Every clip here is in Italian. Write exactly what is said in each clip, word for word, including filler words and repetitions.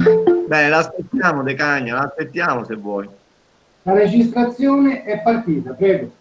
Bene, l'aspettiamo De Cagna, l'aspettiamo se vuoi. La registrazione è partita, prego.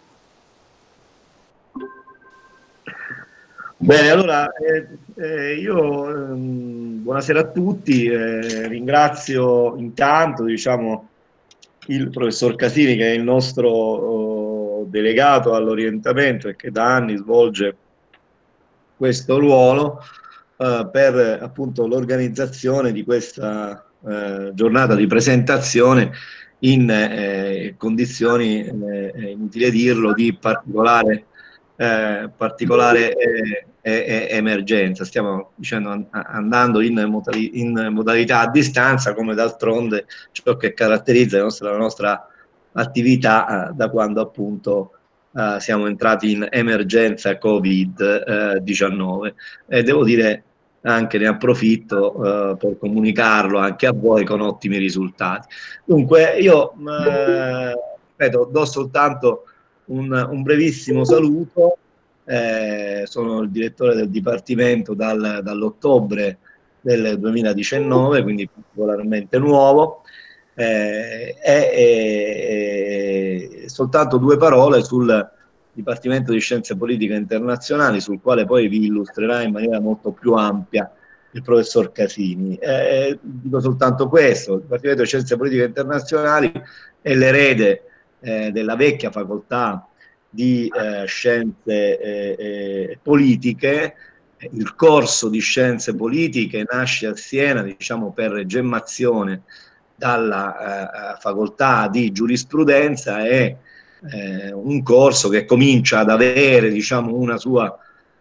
Bene, allora eh, eh, io ehm, buonasera a tutti, eh, ringrazio intanto diciamo, il professor Casini che è il nostro oh, delegato all'orientamento e che da anni svolge questo ruolo eh, per appunto l'organizzazione di questa eh, giornata di presentazione in eh, condizioni, eh, inutile dirlo, di particolare, eh, particolare eh, eh, emergenza. Stiamo dicendo, andando in, modali in modalità a distanza, come d'altronde ciò che caratterizza la nostra, la nostra attività eh, da quando appunto eh, siamo entrati in emergenza Covid diciannove. E devo dire anche ne approfitto eh, per comunicarlo anche a voi con ottimi risultati. Dunque io eh, ripeto, do soltanto un, un brevissimo saluto, eh, sono il direttore del Dipartimento dal, dall'ottobre del duemiladiciannove, quindi particolarmente nuovo, eh, e, e soltanto due parole sul Dipartimento di Scienze Politiche Internazionali, sul quale poi vi illustrerà in maniera molto più ampia il professor Casini. Eh, dico soltanto questo: il Dipartimento di Scienze Politiche Internazionali è l'erede eh, della vecchia facoltà di eh, Scienze eh, eh, Politiche. Il corso di Scienze Politiche nasce a Siena, diciamo, per gemmazione dalla eh, facoltà di Giurisprudenza, e eh, un corso che comincia ad avere, diciamo, una sua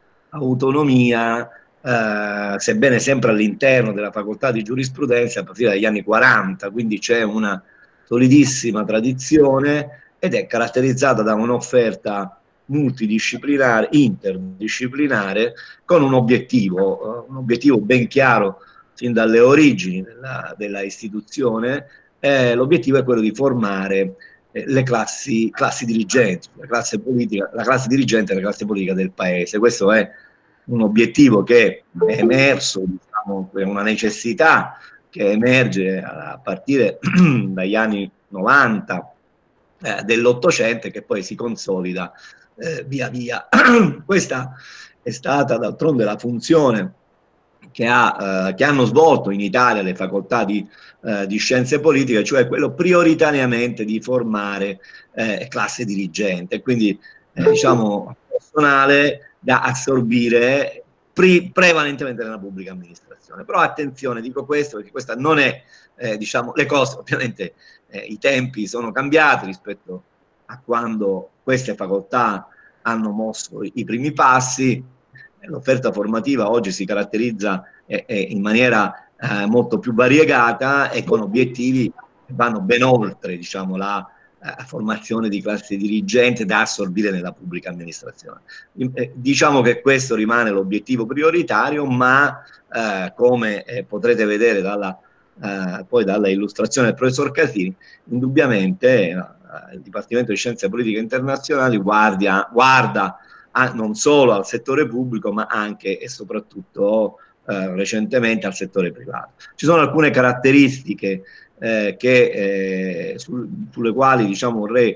autonomia, eh, sebbene sempre all'interno della facoltà di Giurisprudenza, a partire dagli anni quaranta, quindi c'è una solidissima tradizione ed è caratterizzata da un'offerta multidisciplinare, interdisciplinare, con un obiettivo, un obiettivo ben chiaro sin dalle origini della, della istituzione. Eh, l'obiettivo è quello di formare eh, le classi, classi dirigenti, la classe politica, la classe dirigente e la classe politica del paese. Questo è un obiettivo che è emerso, diciamo, è una necessità che emerge a partire dagli anni novanta eh, dell'Ottocento e che poi si consolida eh, via via. Questa è stata d'altronde la funzione che, ha, eh, che hanno svolto in Italia le facoltà di, eh, di scienze politiche, cioè quello prioritariamente di formare eh, classe dirigente, quindi eh, diciamo personale da assorbire pre prevalentemente nella pubblica amministrazione. Però attenzione, dico questo perché questa non è, eh, diciamo, le cose, ovviamente eh, i tempi sono cambiati rispetto a quando queste facoltà hanno mosso i primi passi. L'offerta formativa oggi si caratterizza eh, eh, in maniera eh, molto più variegata e con obiettivi che vanno ben oltre, diciamo, la eh, formazione di classe dirigente da assorbire nella pubblica amministrazione. Eh, diciamo che questo rimane l'obiettivo prioritario, ma eh, come eh, potrete vedere dalla, eh, poi dalla illustrazione del professor Casini, indubbiamente eh, il Dipartimento di Scienze Politiche Internazionali guardia, guarda a, non solo al settore pubblico, ma anche e soprattutto eh, recentemente al settore privato. Ci sono alcune caratteristiche eh, che, eh, sul, sulle quali, diciamo, vorrei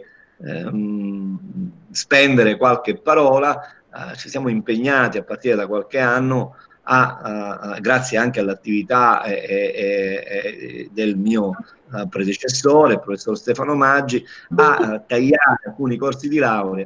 ehm, spendere qualche parola. Eh, ci siamo impegnati a partire da qualche anno a, a, a, grazie anche all'attività eh, eh, eh, del mio eh, predecessore, il professor Stefano Maggi, a, a tagliare alcuni corsi di laurea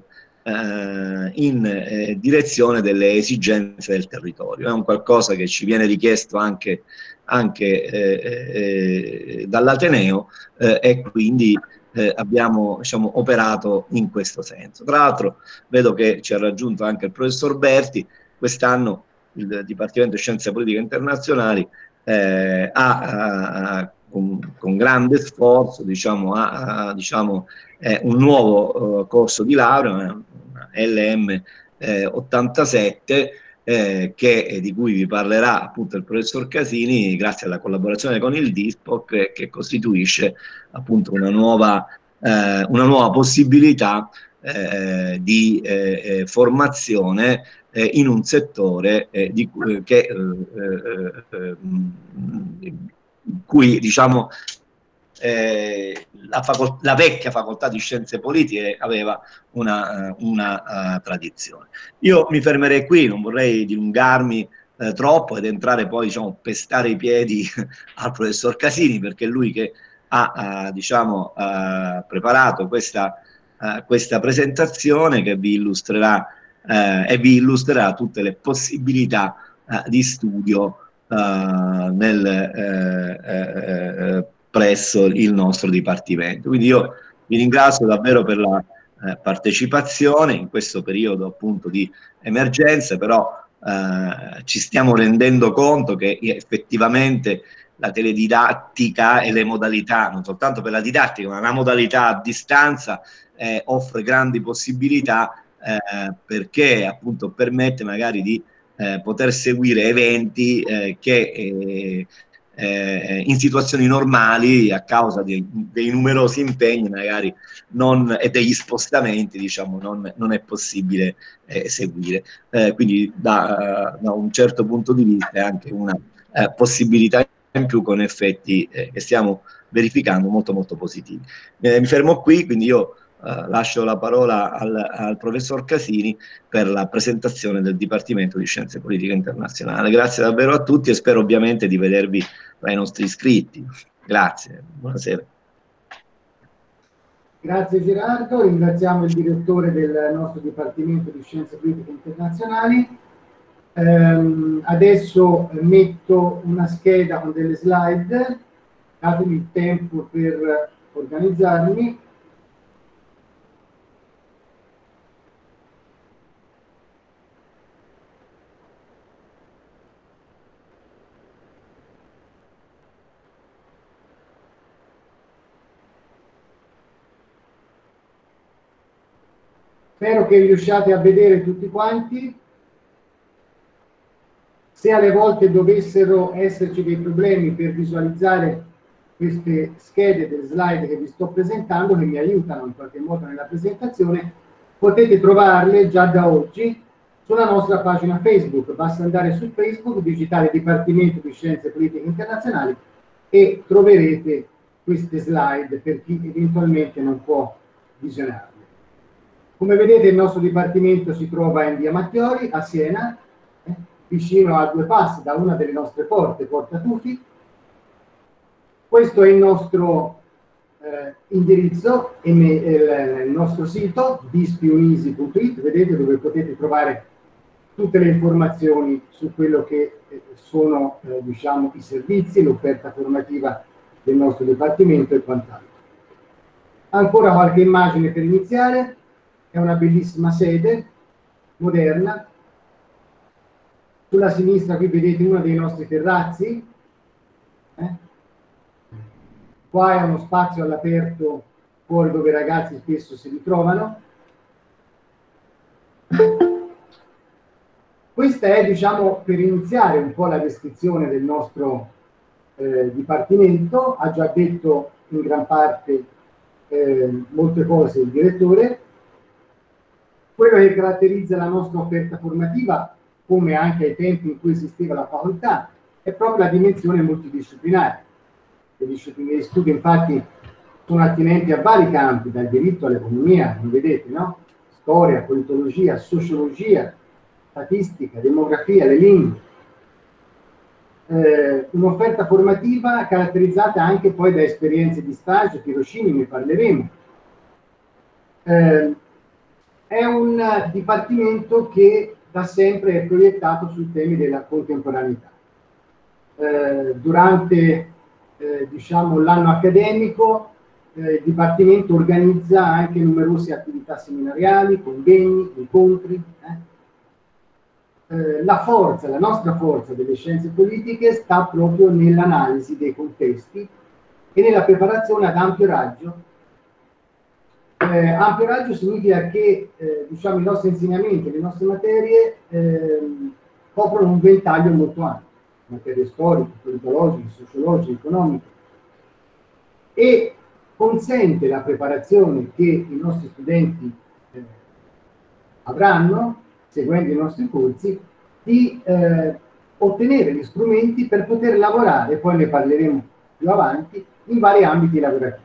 eh, in eh, direzione delle esigenze del territorio. È un qualcosa che ci viene richiesto anche, anche eh, eh, dall'Ateneo eh, e quindi eh, abbiamo, diciamo, operato in questo senso. Tra l'altro vedo che ci ha raggiunto anche il professor Berti. Quest'anno il Dipartimento di Scienze Politiche Internazionali eh, ha, ha con, con grande sforzo, diciamo, ha, ha diciamo, eh, un nuovo uh, corso di laurea, una, una L M eh, ottantasette, eh, che, eh, di cui vi parlerà appunto il professor Casini, grazie alla collaborazione con il DISPOC, eh, che costituisce appunto una nuova, eh, una nuova possibilità eh, di eh, formazione eh, in un settore eh, di, eh, che, eh, eh, cui diciamo eh, la, la vecchia facoltà di scienze politiche aveva una, una uh, tradizione. Io mi fermerei qui, non vorrei dilungarmi eh, troppo ed entrare poi, diciamo, pestare i piedi al professor Casini, perché è lui che ha uh, diciamo, uh, preparato questa, uh, questa presentazione che vi illustrerà uh, e vi illustrerà tutte le possibilità uh, di studio uh, nel, uh, uh, presso il nostro dipartimento. Quindi io vi ringrazio davvero per la uh, partecipazione in questo periodo appunto di emergenza, però uh, ci stiamo rendendo conto che effettivamente la teledidattica e le modalità, non soltanto per la didattica, ma la modalità a distanza eh, offre grandi possibilità eh, perché appunto permette magari di eh, poter seguire eventi eh, che eh, eh, in situazioni normali, a causa di, dei numerosi impegni magari non, e degli spostamenti, diciamo, non, non è possibile eh, seguire. Eh, quindi da, da un certo punto di vista è anche una eh, possibilità in più, con effetti eh, che stiamo verificando molto molto positivi. Eh, mi fermo qui, quindi io eh, lascio la parola al, al professor Casini per la presentazione del Dipartimento di Scienze Politiche Internazionali. Grazie davvero a tutti e spero ovviamente di vedervi tra i nostri iscritti. Grazie, buonasera. Grazie Gerardo, ringraziamo il direttore del nostro Dipartimento di Scienze Politiche Internazionali. Um, adesso metto una scheda con delle slide, datemi il tempo per organizzarmi. Spero che riusciate a vedere tutti quanti. Se alle volte dovessero esserci dei problemi per visualizzare queste schede delle slide che vi sto presentando, che mi aiutano in qualche modo nella presentazione, potete trovarle già da oggi sulla nostra pagina Facebook. Basta andare su Facebook, digitare Dipartimento di Scienze Politiche Internazionali e troverete queste slide per chi eventualmente non può visionarle. Come vedete il nostro Dipartimento si trova in via Mattioli, a Siena, eh, vicino a due passi da una delle nostre porte, Porta Tufi. Questo è il nostro eh, indirizzo, il, il nostro sito, bispiunisi punto it, vedete, dove potete trovare tutte le informazioni su quello che sono eh, diciamo, i servizi, l'offerta formativa del nostro Dipartimento e quant'altro. Ancora qualche immagine per iniziare. È una bellissima sede, moderna. Sulla sinistra qui vedete uno dei nostri terrazzi. Eh? Qua è uno spazio all'aperto fuori dove i ragazzi spesso si ritrovano. Questa è, diciamo, per iniziare un po' la descrizione del nostro eh, Dipartimento. Ha già detto in gran parte eh, molte cose il direttore. Quello che caratterizza la nostra offerta formativa, come anche ai tempi in cui esisteva la facoltà, è proprio la dimensione multidisciplinare. Le discipline di studio, infatti, sono attinenti a vari campi, dal diritto all'economia, come vedete, no? Storia, politologia, sociologia, statistica, demografia, le lingue. Eh, un'offerta formativa caratterizzata anche poi da esperienze di stage, tirocini, ne parleremo. Eh, È un dipartimento che da sempre è proiettato sui temi della contemporaneità. Eh, durante eh, diciamo, l'anno accademico eh, il Dipartimento organizza anche numerose attività seminariali, convegni, incontri. Eh. Eh, la forza, la nostra forza delle scienze politiche sta proprio nell'analisi dei contesti e nella preparazione ad ampio raggio. Eh, ampio raggio significa che eh, diciamo, i nostri insegnamenti, le nostre materie eh, coprono un ventaglio molto ampio, materie storiche, politologiche, sociologiche, economiche, e consente la preparazione che i nostri studenti eh, avranno, seguendo i nostri corsi, di eh, ottenere gli strumenti per poter lavorare, poi ne parleremo più avanti in vari ambiti lavorativi.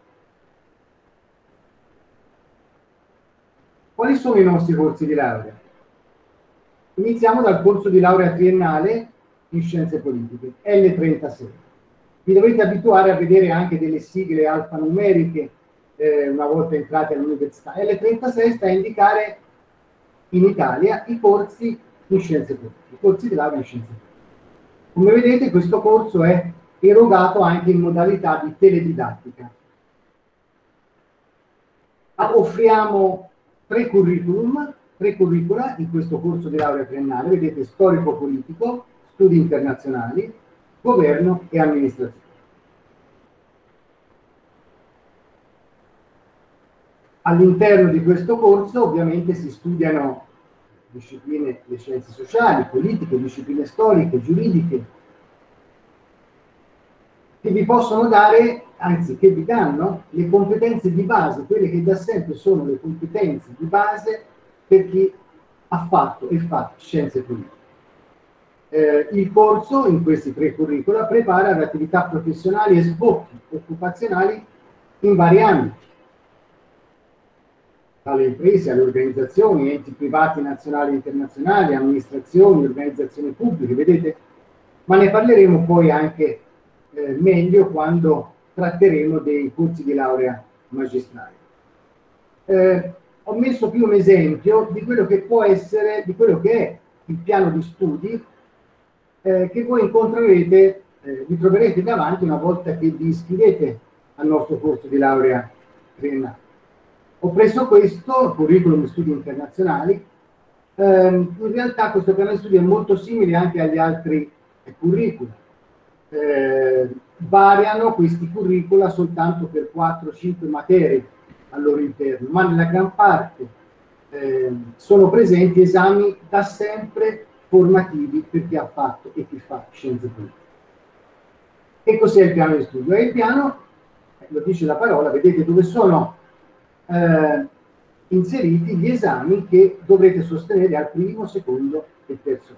Quali sono i nostri corsi di laurea? Iniziamo dal corso di laurea triennale in scienze politiche, L trentasei. Vi dovete abituare a vedere anche delle sigle alfanumeriche eh, una volta entrati all'università. L trentasei sta a indicare in Italia i corsi in scienze politiche, i corsi di laurea in scienze politiche. Come vedete, questo corso è erogato anche in modalità di teledidattica. Offriamo tre curriculum, tre curricula in questo corso di laurea triennale, vedete storico-politico, studi internazionali, governo e amministrazione. All'interno di questo corso ovviamente si studiano discipline, le scienze sociali, politiche, discipline storiche, giuridiche, che vi possono dare, anzi che vi danno, le competenze di base, quelle che da sempre sono le competenze di base per chi ha fatto e fa scienze politiche. Eh, il corso, in questi tre curricula, prepara ad attività professionali e sbocchi occupazionali in vari ambiti, dalle imprese alle organizzazioni, enti privati nazionali e internazionali, amministrazioni, organizzazioni pubbliche, vedete? Ma ne parleremo poi anche eh, meglio quando tratteremo dei corsi di laurea magistrale. Eh, ho messo qui un esempio di quello che può essere, di quello che è il piano di studi eh, che voi incontrerete, eh, vi troverete davanti una volta che vi iscrivete al nostro corso di laurea triennale. Ho preso questo, curriculum di studi internazionali. Eh, in realtà questo piano di studi è molto simile anche agli altri eh, curricula. Eh, variano questi curricula soltanto per quattro cinque materie al loro interno, ma nella gran parte eh, sono presenti esami da sempre formativi per chi ha fatto e chi fa scienze politiche. Che cos'è il piano di studio? È il piano, eh, lo dice la parola, vedete dove sono eh, inseriti gli esami che dovrete sostenere al primo, secondo e terzo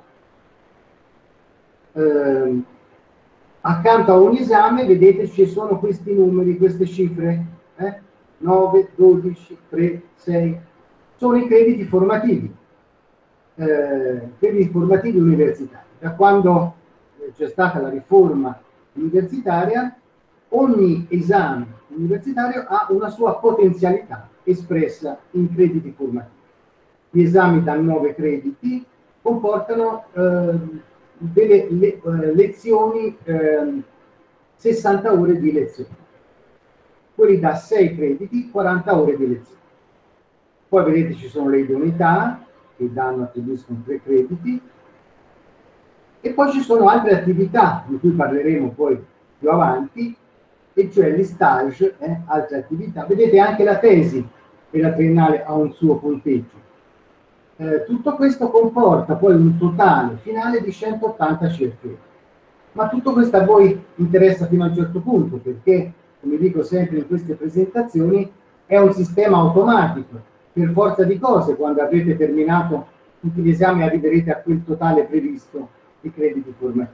anno. Eh, accanto a ogni esame, vedete, ci sono questi numeri, queste cifre, eh? nove, dodici, tre, sei, sono i crediti formativi, eh, crediti formativi universitari. Da quando eh, c'è stata la riforma universitaria, ogni esame universitario ha una sua potenzialità espressa in crediti formativi. Gli esami da nove crediti comportano eh, delle le, eh, lezioni, eh, sessanta ore di lezione. Quelli da sei crediti, quaranta ore di lezione. Poi vedete ci sono le idoneità che danno, attribuiscono tre crediti, e poi ci sono altre attività di cui parleremo poi più avanti, e cioè gli stage, eh, altre attività. Vedete anche la tesi e la triennale ha un suo punteggio. Eh, tutto questo comporta poi un totale finale di centottanta C F E. Ma tutto questo a voi interessa fino a un certo punto, perché, come dico sempre in queste presentazioni, è un sistema automatico. Per forza di cose, quando avrete terminato tutti gli esami, arriverete a quel totale previsto di crediti formativi.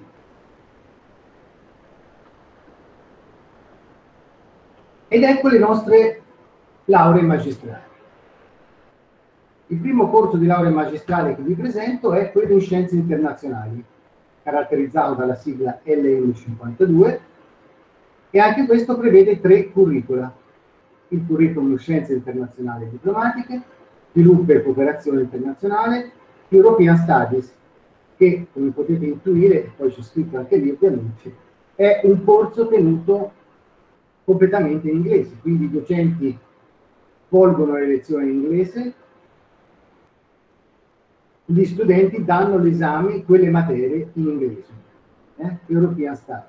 Ed ecco le nostre lauree magistrali. Il primo corso di laurea magistrale che vi presento è quello in scienze internazionali, caratterizzato dalla sigla L M cinquantadue, e anche questo prevede tre curricula: il curriculum in scienze internazionali e diplomatiche, sviluppo e cooperazione internazionale, European Studies, che, come potete intuire, e poi c'è scritto anche lì ovviamente, è un corso tenuto completamente in inglese, quindi i docenti svolgono le lezioni in inglese, gli studenti danno l'esame, quelle materie in inglese, eh? European Studies.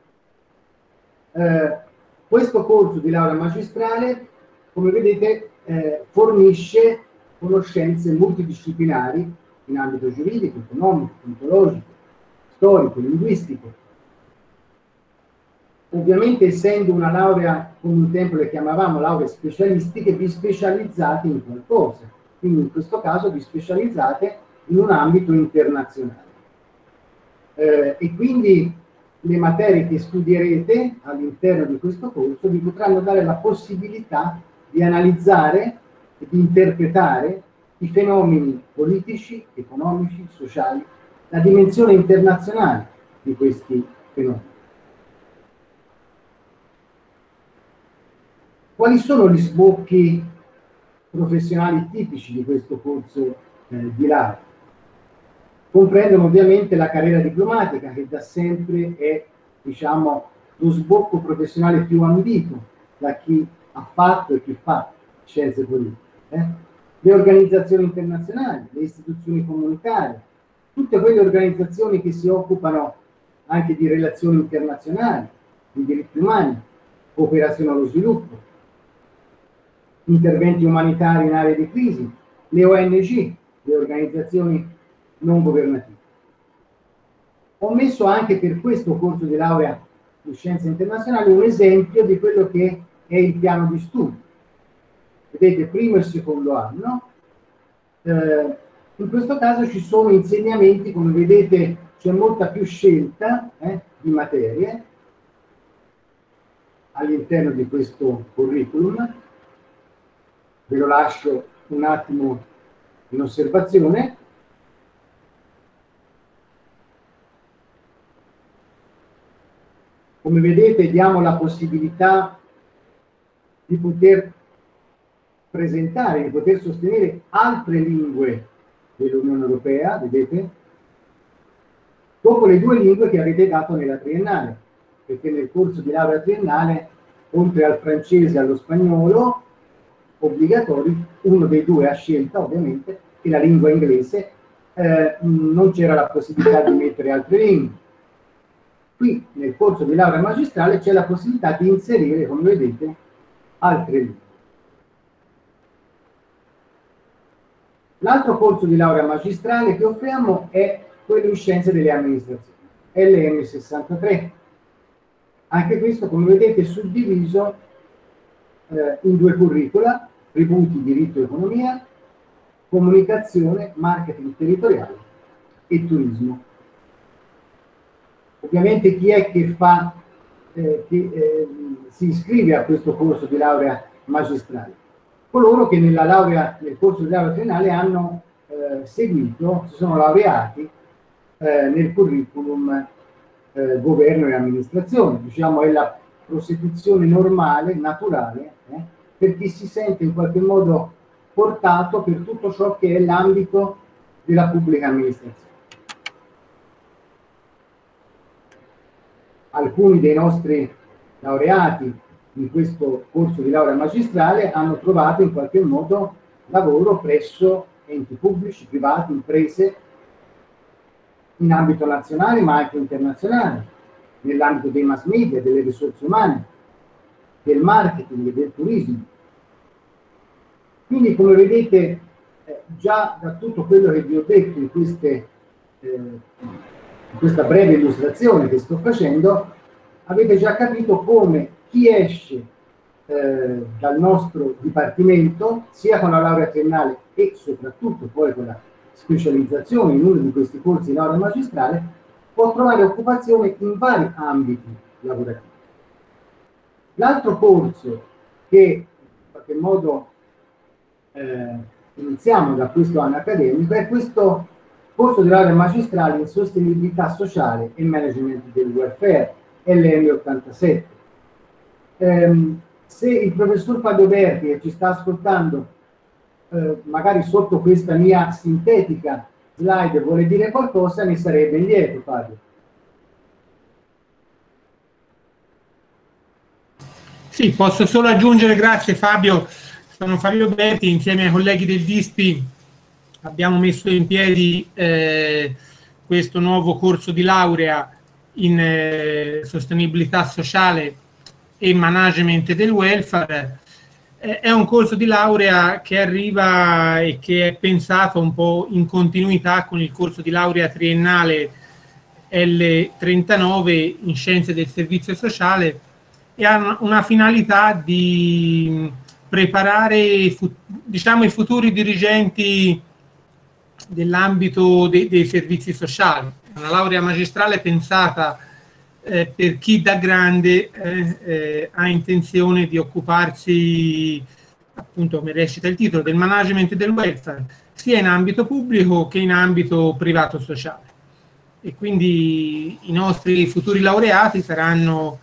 Eh, questo corso di laurea magistrale, come vedete, eh, fornisce conoscenze multidisciplinari in ambito giuridico, economico, politologico, storico, linguistico. Ovviamente, essendo una laurea, come un tempo le chiamavamo lauree specialistiche, vi specializzate in qualcosa. Quindi in questo caso vi specializzate in un ambito internazionale. Eh, e quindi le materie che studierete all'interno di questo corso vi potranno dare la possibilità di analizzare e di interpretare i fenomeni politici, economici, sociali, la dimensione internazionale di questi fenomeni. Quali sono gli sbocchi professionali tipici di questo corso eh, di laurea? Comprendono ovviamente la carriera diplomatica, che da sempre è, diciamo, lo sbocco professionale più ambito da chi ha fatto e chi fa scienze politiche. Eh? Le organizzazioni internazionali, le istituzioni comunitarie, tutte quelle organizzazioni che si occupano anche di relazioni internazionali, di diritti umani, cooperazione allo sviluppo, interventi umanitari in aree di crisi, le O N G, le organizzazioni non governative. Ho messo anche per questo corso di laurea in scienze internazionali un esempio di quello che è il piano di studio. Vedete, primo e secondo anno. Eh, in questo caso ci sono insegnamenti, come vedete c'è molta più scelta eh, di materie all'interno di questo curriculum. Ve lo lascio un attimo in osservazione. Come vedete diamo la possibilità di poter presentare, di poter sostenere altre lingue dell'Unione Europea, vedete? Dopo le due lingue che avete dato nella triennale, perché nel corso di laurea triennale, oltre al francese e allo spagnolo, obbligatori, uno dei due a scelta ovviamente, e la lingua inglese, eh, non c'era la possibilità di mettere altre lingue. Qui nel corso di laurea magistrale c'è la possibilità di inserire, come vedete, altre lingue. L'altro corso di laurea magistrale che offriamo è quello in scienze delle amministrazioni, L M sessantatré. Anche questo, come vedete, è suddiviso eh, in due curricula: tributi, diritto e economia, comunicazione, marketing territoriale e turismo. Ovviamente chi è che fa, eh, che eh, si iscrive a questo corso di laurea magistrale? Coloro che nella laurea, nel corso di laurea triennale hanno eh, seguito, si sono laureati eh, nel curriculum eh, governo e amministrazione. Diciamo è la prosecuzione normale, naturale, eh, per chi si sente in qualche modo portato per tutto ciò che è l'ambito della pubblica amministrazione. Alcuni dei nostri laureati in questo corso di laurea magistrale hanno trovato in qualche modo lavoro presso enti pubblici, privati, imprese, in ambito nazionale ma anche internazionale, nell'ambito dei mass media, delle risorse umane, del marketing e del turismo. Quindi, come vedete, eh, già da tutto quello che vi ho detto in queste eh, in questa breve illustrazione che sto facendo, avete già capito come chi esce eh, dal nostro dipartimento, sia con la laurea triennale e soprattutto poi con la specializzazione in uno di questi corsi di laurea magistrale, può trovare occupazione in vari ambiti lavorativi. L'altro corso che in qualche modo eh, iniziamo da questo anno accademico è questo corso di laurea magistrale in sostenibilità sociale e management del welfare, L M ottantasette. Eh, se il professor Padoberti, che ci sta ascoltando, eh, magari sotto questa mia sintetica slide vuole dire qualcosa, ne sarebbe lieto, Fabio. Sì, posso solo aggiungere, grazie Fabio, sono Fabio Berti, insieme ai colleghi del DISPI abbiamo messo in piedi eh, questo nuovo corso di laurea in eh, sostenibilità sociale e management del welfare. Eh, è un corso di laurea che arriva e che è pensato un po' in continuità con il corso di laurea triennale L trentanove in scienze del servizio sociale e ha una, una finalità di preparare, diciamo, i futuri dirigenti dell'ambito de, dei servizi sociali. Una laurea magistrale pensata eh, per chi da grande eh, eh, ha intenzione di occuparsi, appunto come recita il titolo, del management del welfare, sia in ambito pubblico che in ambito privato sociale. E quindi i nostri futuri laureati saranno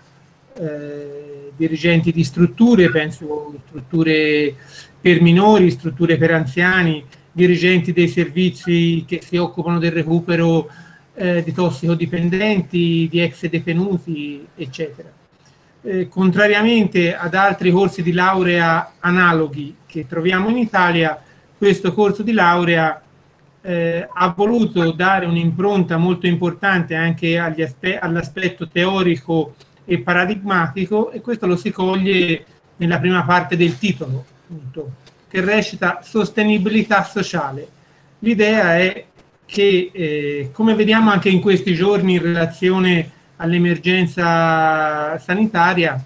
eh, dirigenti di strutture, penso strutture per minori, strutture per anziani, dirigenti dei servizi che si occupano del recupero eh, di tossicodipendenti, di ex detenuti, eccetera. Eh, contrariamente ad altri corsi di laurea analoghi che troviamo in Italia, questo corso di laurea eh, ha voluto dare un'impronta molto importante anche agli aspe- all'aspetto teorico e paradigmatico, e questo lo si coglie nella prima parte del titolo, appunto, che recita sostenibilità sociale. L'idea è che, eh, come vediamo anche in questi giorni in relazione all'emergenza sanitaria,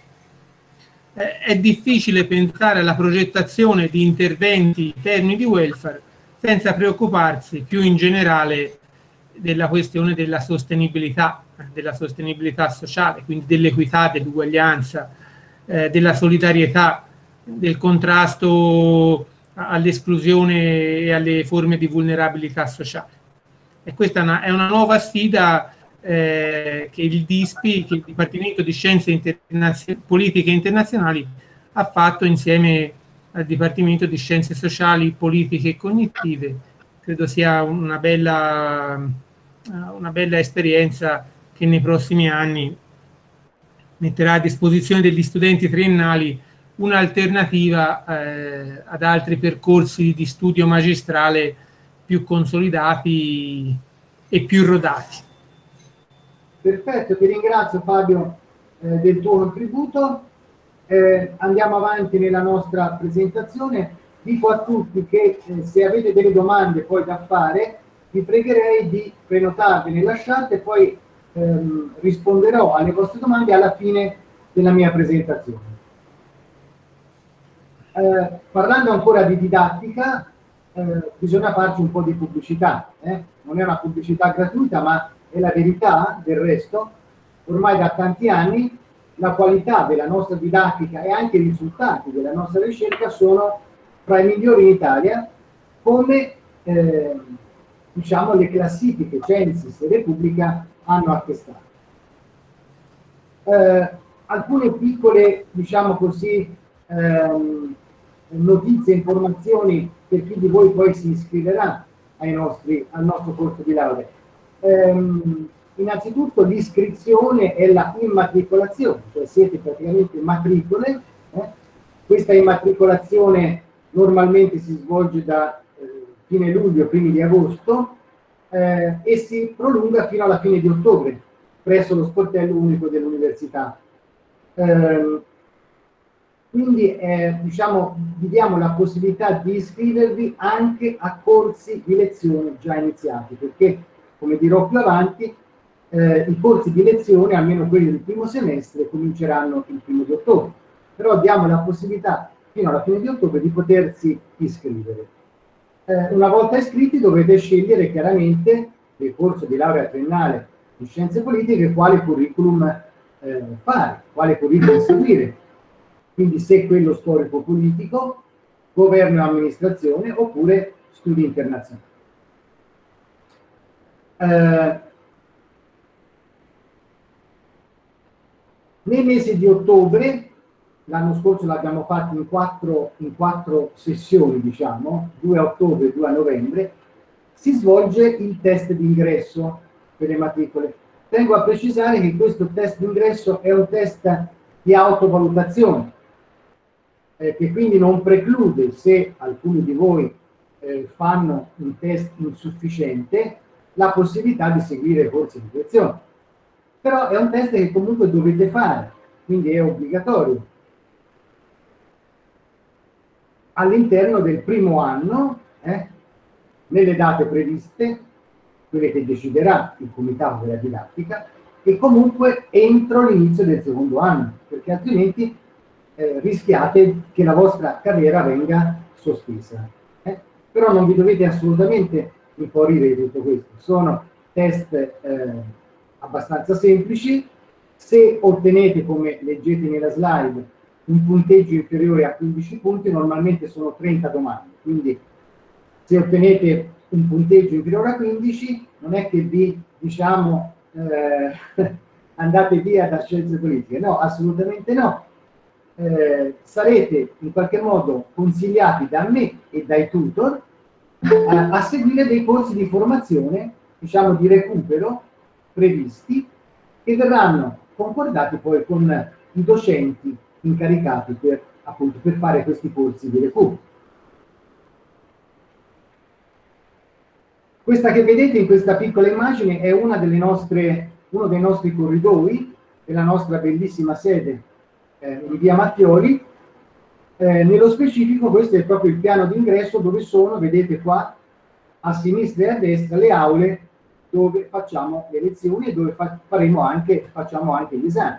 eh, è difficile pensare alla progettazione di interventi in termini di welfare senza preoccuparsi più in generale della questione della sostenibilità, della sostenibilità sociale, quindi dell'equità, dell'uguaglianza, eh, della solidarietà, del contrasto all'esclusione e alle forme di vulnerabilità sociale. E questa è una, è una nuova sfida eh, che il D I S P I, che il Dipartimento di Scienze Internazio- Politiche Internazionali, ha fatto insieme al Dipartimento di Scienze Sociali, Politiche e Cognitive. Credo sia una bella, una bella esperienza che nei prossimi anni metterà a disposizione degli studenti triennali un'alternativa eh, ad altri percorsi di studio magistrale più consolidati e più rodati. Perfetto, ti ringrazio Fabio eh, del tuo contributo. Eh, andiamo avanti nella nostra presentazione. Dico a tutti che eh, se avete delle domande poi da fare, vi pregherei di prenotarvene, lasciate, poi ehm, risponderò alle vostre domande alla fine della mia presentazione. Eh, parlando ancora di didattica, eh, bisogna farci un po' di pubblicità. Eh? Non è una pubblicità gratuita, ma è la verità. Del resto, ormai da tanti anni la qualità della nostra didattica e anche i risultati della nostra ricerca sono fra i migliori in Italia, come eh, diciamo le classifiche Censis e Repubblica hanno attestato. Eh, alcune piccole, diciamo così, ehm, notizie, informazioni per chi di voi poi si iscriverà ai nostri, al nostro corso di laurea. Ehm, innanzitutto l'iscrizione e la immatricolazione, cioè siete praticamente matricole. Eh? Questa immatricolazione normalmente si svolge da eh, fine luglio, primi di agosto, eh, e si prolunga fino alla fine di ottobre presso lo sportello unico dell'università. Eh, quindi eh, diciamo, vi diamo la possibilità di iscrivervi anche a corsi di lezione già iniziati, perché, come dirò più avanti, eh, i corsi di lezione, almeno quelli del primo semestre, cominceranno il primo di ottobre. Però diamo la possibilità fino alla fine di ottobre di potersi iscrivere. Eh, una volta iscritti dovete scegliere chiaramente nel corso di laurea triennale di scienze politiche quale curriculum eh, fare, quale curriculum seguire. Quindi se quello storico-politico, governo e amministrazione, oppure studi internazionali. Eh, nei mesi di ottobre, l'anno scorso l'abbiamo fatto in quattro, in quattro sessioni, diciamo, due a ottobre e due a novembre, si svolge il test d'ingresso per le matricole. Tengo a precisare che questo test d'ingresso è un test di autovalutazione, eh, che quindi non preclude, se alcuni di voi eh, fanno un test insufficiente, la possibilità di seguire corsi di lezione. Però è un test che comunque dovete fare, quindi è obbligatorio. All'interno del primo anno, eh, nelle date previste, quelle che deciderà il comitato della didattica, e comunque entro l'inizio del secondo anno, perché altrimenti eh, rischiate che la vostra carriera venga sospesa. Eh? Però non vi dovete assolutamente impaurire di tutto questo. Sono test eh, abbastanza semplici, Se ottenete, come leggete nella slide, un punteggio inferiore a quindici punti, normalmente sono trenta domande, quindi se ottenete un punteggio inferiore a quindici non è che vi, diciamo, eh, andate via da scienze politiche, no, assolutamente no. Eh, sarete in qualche modo consigliati da me e dai tutor eh, a seguire dei corsi di formazione, diciamo di recupero previsti, che verranno concordati poi con i docenti incaricati per, appunto, per fare questi corsi di recupero. Questa che vedete in questa piccola immagine è una delle nostre, uno dei nostri corridoi della nostra bellissima sede eh, di via Mattioli. Eh, nello specifico questo è proprio il piano d'ingresso dove sono, vedete qua, a sinistra e a destra, le aule dove facciamo le lezioni e dove fa faremo anche, facciamo anche gli esami.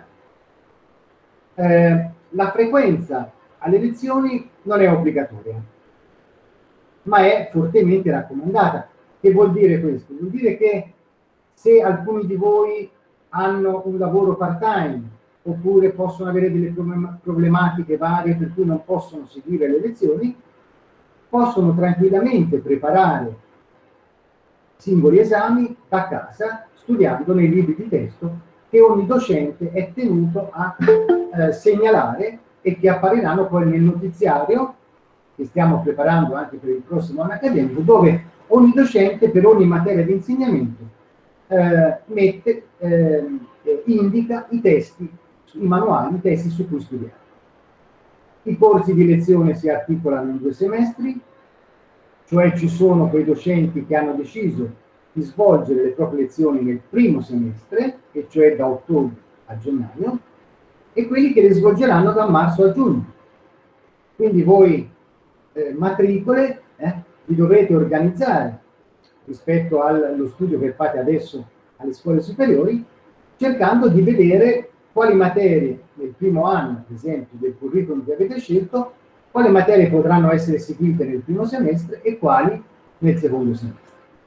Eh, la frequenza alle lezioni non è obbligatoria, ma è fortemente raccomandata. Che vuol dire questo? Vuol dire che se alcuni di voi hanno un lavoro part-time oppure possono avere delle problematiche varie per cui non possono seguire le lezioni, possono tranquillamente preparare singoli esami da casa studiando nei libri di testo che ogni docente è tenuto a eh, segnalare e che appariranno poi nel notiziario che stiamo preparando anche per il prossimo anno accademico, dove ogni docente per ogni materia di insegnamento eh, mette, eh, indica i testi, i manuali, i testi su cui studiare. I corsi di lezione si articolano in due semestri, cioè ci sono quei docenti che hanno deciso di svolgere le proprie lezioni nel primo semestre, e cioè da ottobre a gennaio, e quelli che le svolgeranno da marzo a giugno. Quindi voi eh, matricole eh, vi dovete organizzare rispetto allo studio che fate adesso alle scuole superiori, cercando di vedere quali materie nel primo anno, ad esempio, del curriculum che avete scelto, quali materie potranno essere seguite nel primo semestre e quali nel secondo semestre.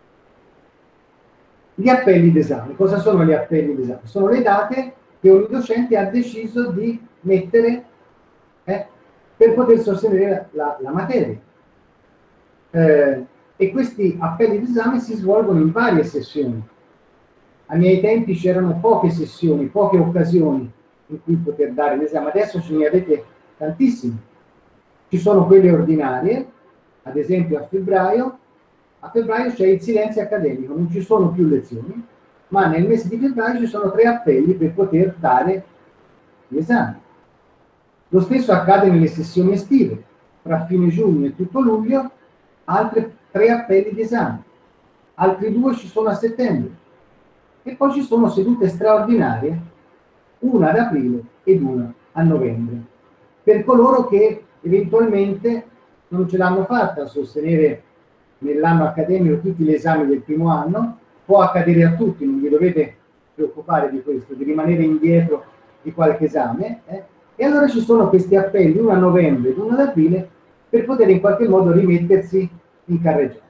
Gli appelli d'esame. Cosa sono gli appelli d'esame? Sono le date che ogni docente ha deciso di mettere eh, per poter sostenere la, la materia. Eh, e questi appelli d'esame si svolgono in varie sessioni. Ai miei tempi c'erano poche sessioni, poche occasioni in cui poter dare l'esame, adesso ce ne avete tantissime. Ci sono quelle ordinarie, ad esempio a febbraio, a febbraio c'è il silenzio accademico, non ci sono più lezioni, ma nel mese di febbraio ci sono tre appelli per poter dare gli esami. Lo stesso accade nelle sessioni estive, tra fine giugno e tutto luglio, altri tre appelli di esame, altri due ci sono a settembre, e poi ci sono sedute straordinarie, una ad aprile ed una a novembre, per coloro che eventualmente non ce l'hanno fatta a sostenere nell'anno accademico tutti gli esami del primo anno. Può accadere a tutti, non vi dovete preoccupare di questo, di rimanere indietro di qualche esame, eh? E allora ci sono questi appelli, uno a novembre ed uno ad aprile, per poter in qualche modo rimettersi in carreggiata.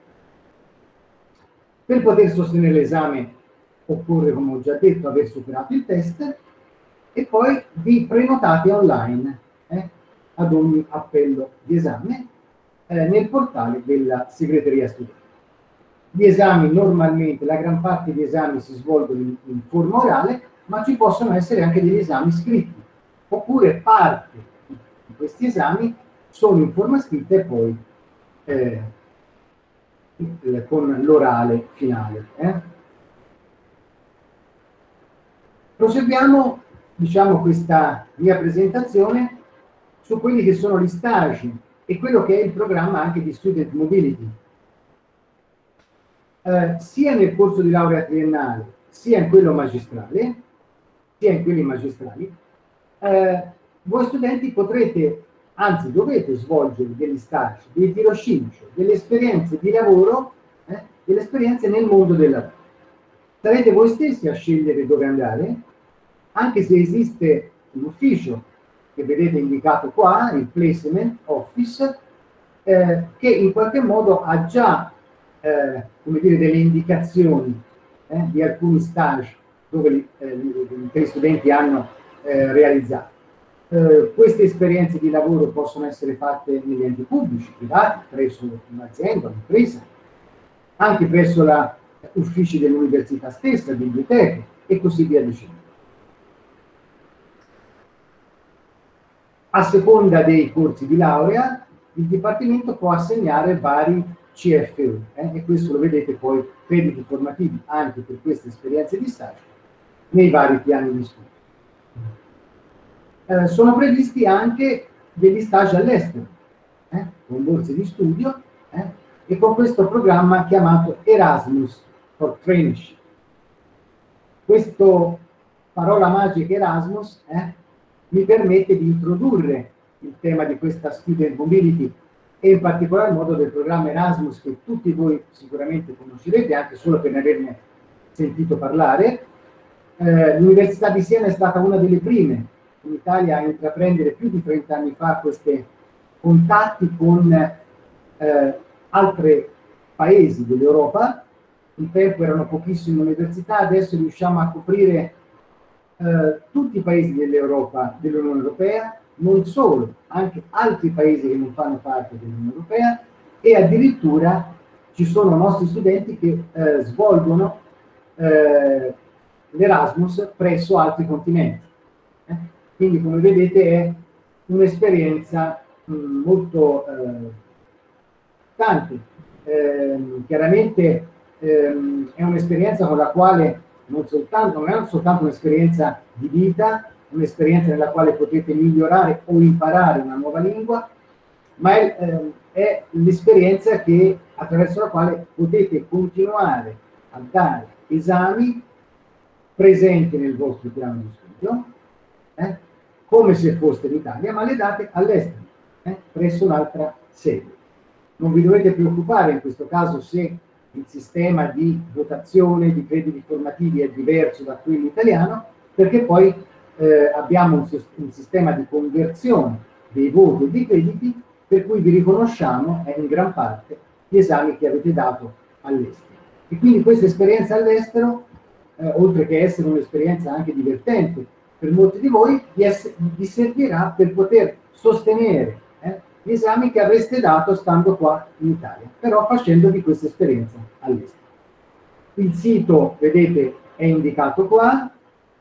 Per poter sostenere l'esame occorre, come ho già detto, aver superato il test, e poi vi prenotate online eh, ad ogni appello di esame eh, nel portale della segreteria studente. Gli esami normalmente, la gran parte degli esami si svolgono in, in forma orale, ma ci possono essere anche degli esami scritti, oppure parte di questi esami sono in forma scritta e poi eh, con l'orale finale. Eh. Proseguiamo, diciamo, questa mia presentazione su quelli che sono gli stage e quello che è il programma anche di Student Mobility. Eh, sia nel corso di laurea triennale, sia in quello magistrale, sia in quelli magistrali, eh, voi studenti potrete, anzi dovete svolgere degli stage, dei tirocinio, delle esperienze di lavoro, eh, delle esperienze nel mondo del lavoro. Sarete voi stessi a scegliere dove andare, anche se esiste un ufficio che vedete indicato qua, il Placement Office, eh, che in qualche modo ha già eh, come dire, delle indicazioni eh, di alcuni stage dove eh, gli studenti hanno eh, realizzato. Eh, queste esperienze di lavoro possono essere fatte negli enti pubblici, privati, presso un'azienda, un'impresa, anche presso la uffici dell'università stessa, biblioteche e così via dicendo. A seconda dei corsi di laurea, il Dipartimento può assegnare vari C F U, eh, e questo lo vedete poi, crediti formativi anche per queste esperienze di stage, nei vari piani di studio. Eh, sono previsti anche degli stage all'estero, eh, con borse di studio, eh, e con questo programma chiamato Erasmus for Traineeship. Questo parola magica Erasmus eh, mi permette di introdurre il tema di questa student mobility e in particolar modo del programma Erasmus che tutti voi sicuramente conoscerete anche solo per ne averne sentito parlare. Eh, L'Università di Siena è stata una delle prime in Italia a intraprendere più di trenta anni fa questi contatti con eh, altri paesi dell'Europa. Un tempo erano pochissime università, adesso riusciamo a coprire eh, tutti i paesi dell'Europa, dell'Unione Europea, non solo, anche altri paesi che non fanno parte dell'Unione Europea, e addirittura ci sono nostri studenti che eh, svolgono eh, l'Erasmus presso altri continenti. Eh? Quindi, come vedete, è un'esperienza mh, molto eh, tante. Eh, chiaramente ehm, è un'esperienza con la quale non, soltanto, non è soltanto un'esperienza di vita, un'esperienza nella quale potete migliorare o imparare una nuova lingua, ma è, ehm, è l'esperienza che, attraverso la quale potete continuare a dare esami presenti nel vostro piano di studio, eh, come se foste in Italia, ma le date all'estero, eh, presso un'altra sede. Non vi dovete preoccupare in questo caso se il sistema di votazione di crediti formativi è diverso da quello italiano, perché poi eh, abbiamo un, un sistema di conversione dei voti e dei crediti per cui vi riconosciamo eh, in gran parte gli esami che avete dato all'estero. E quindi questa esperienza all'estero, eh, oltre che essere un'esperienza anche divertente per molti di voi, vi, ess- vi servirà per poter sostenere eh, gli esami che avreste dato stando qua in Italia, però facendovi questa esperienza all'estero. Il sito, vedete, è indicato qua,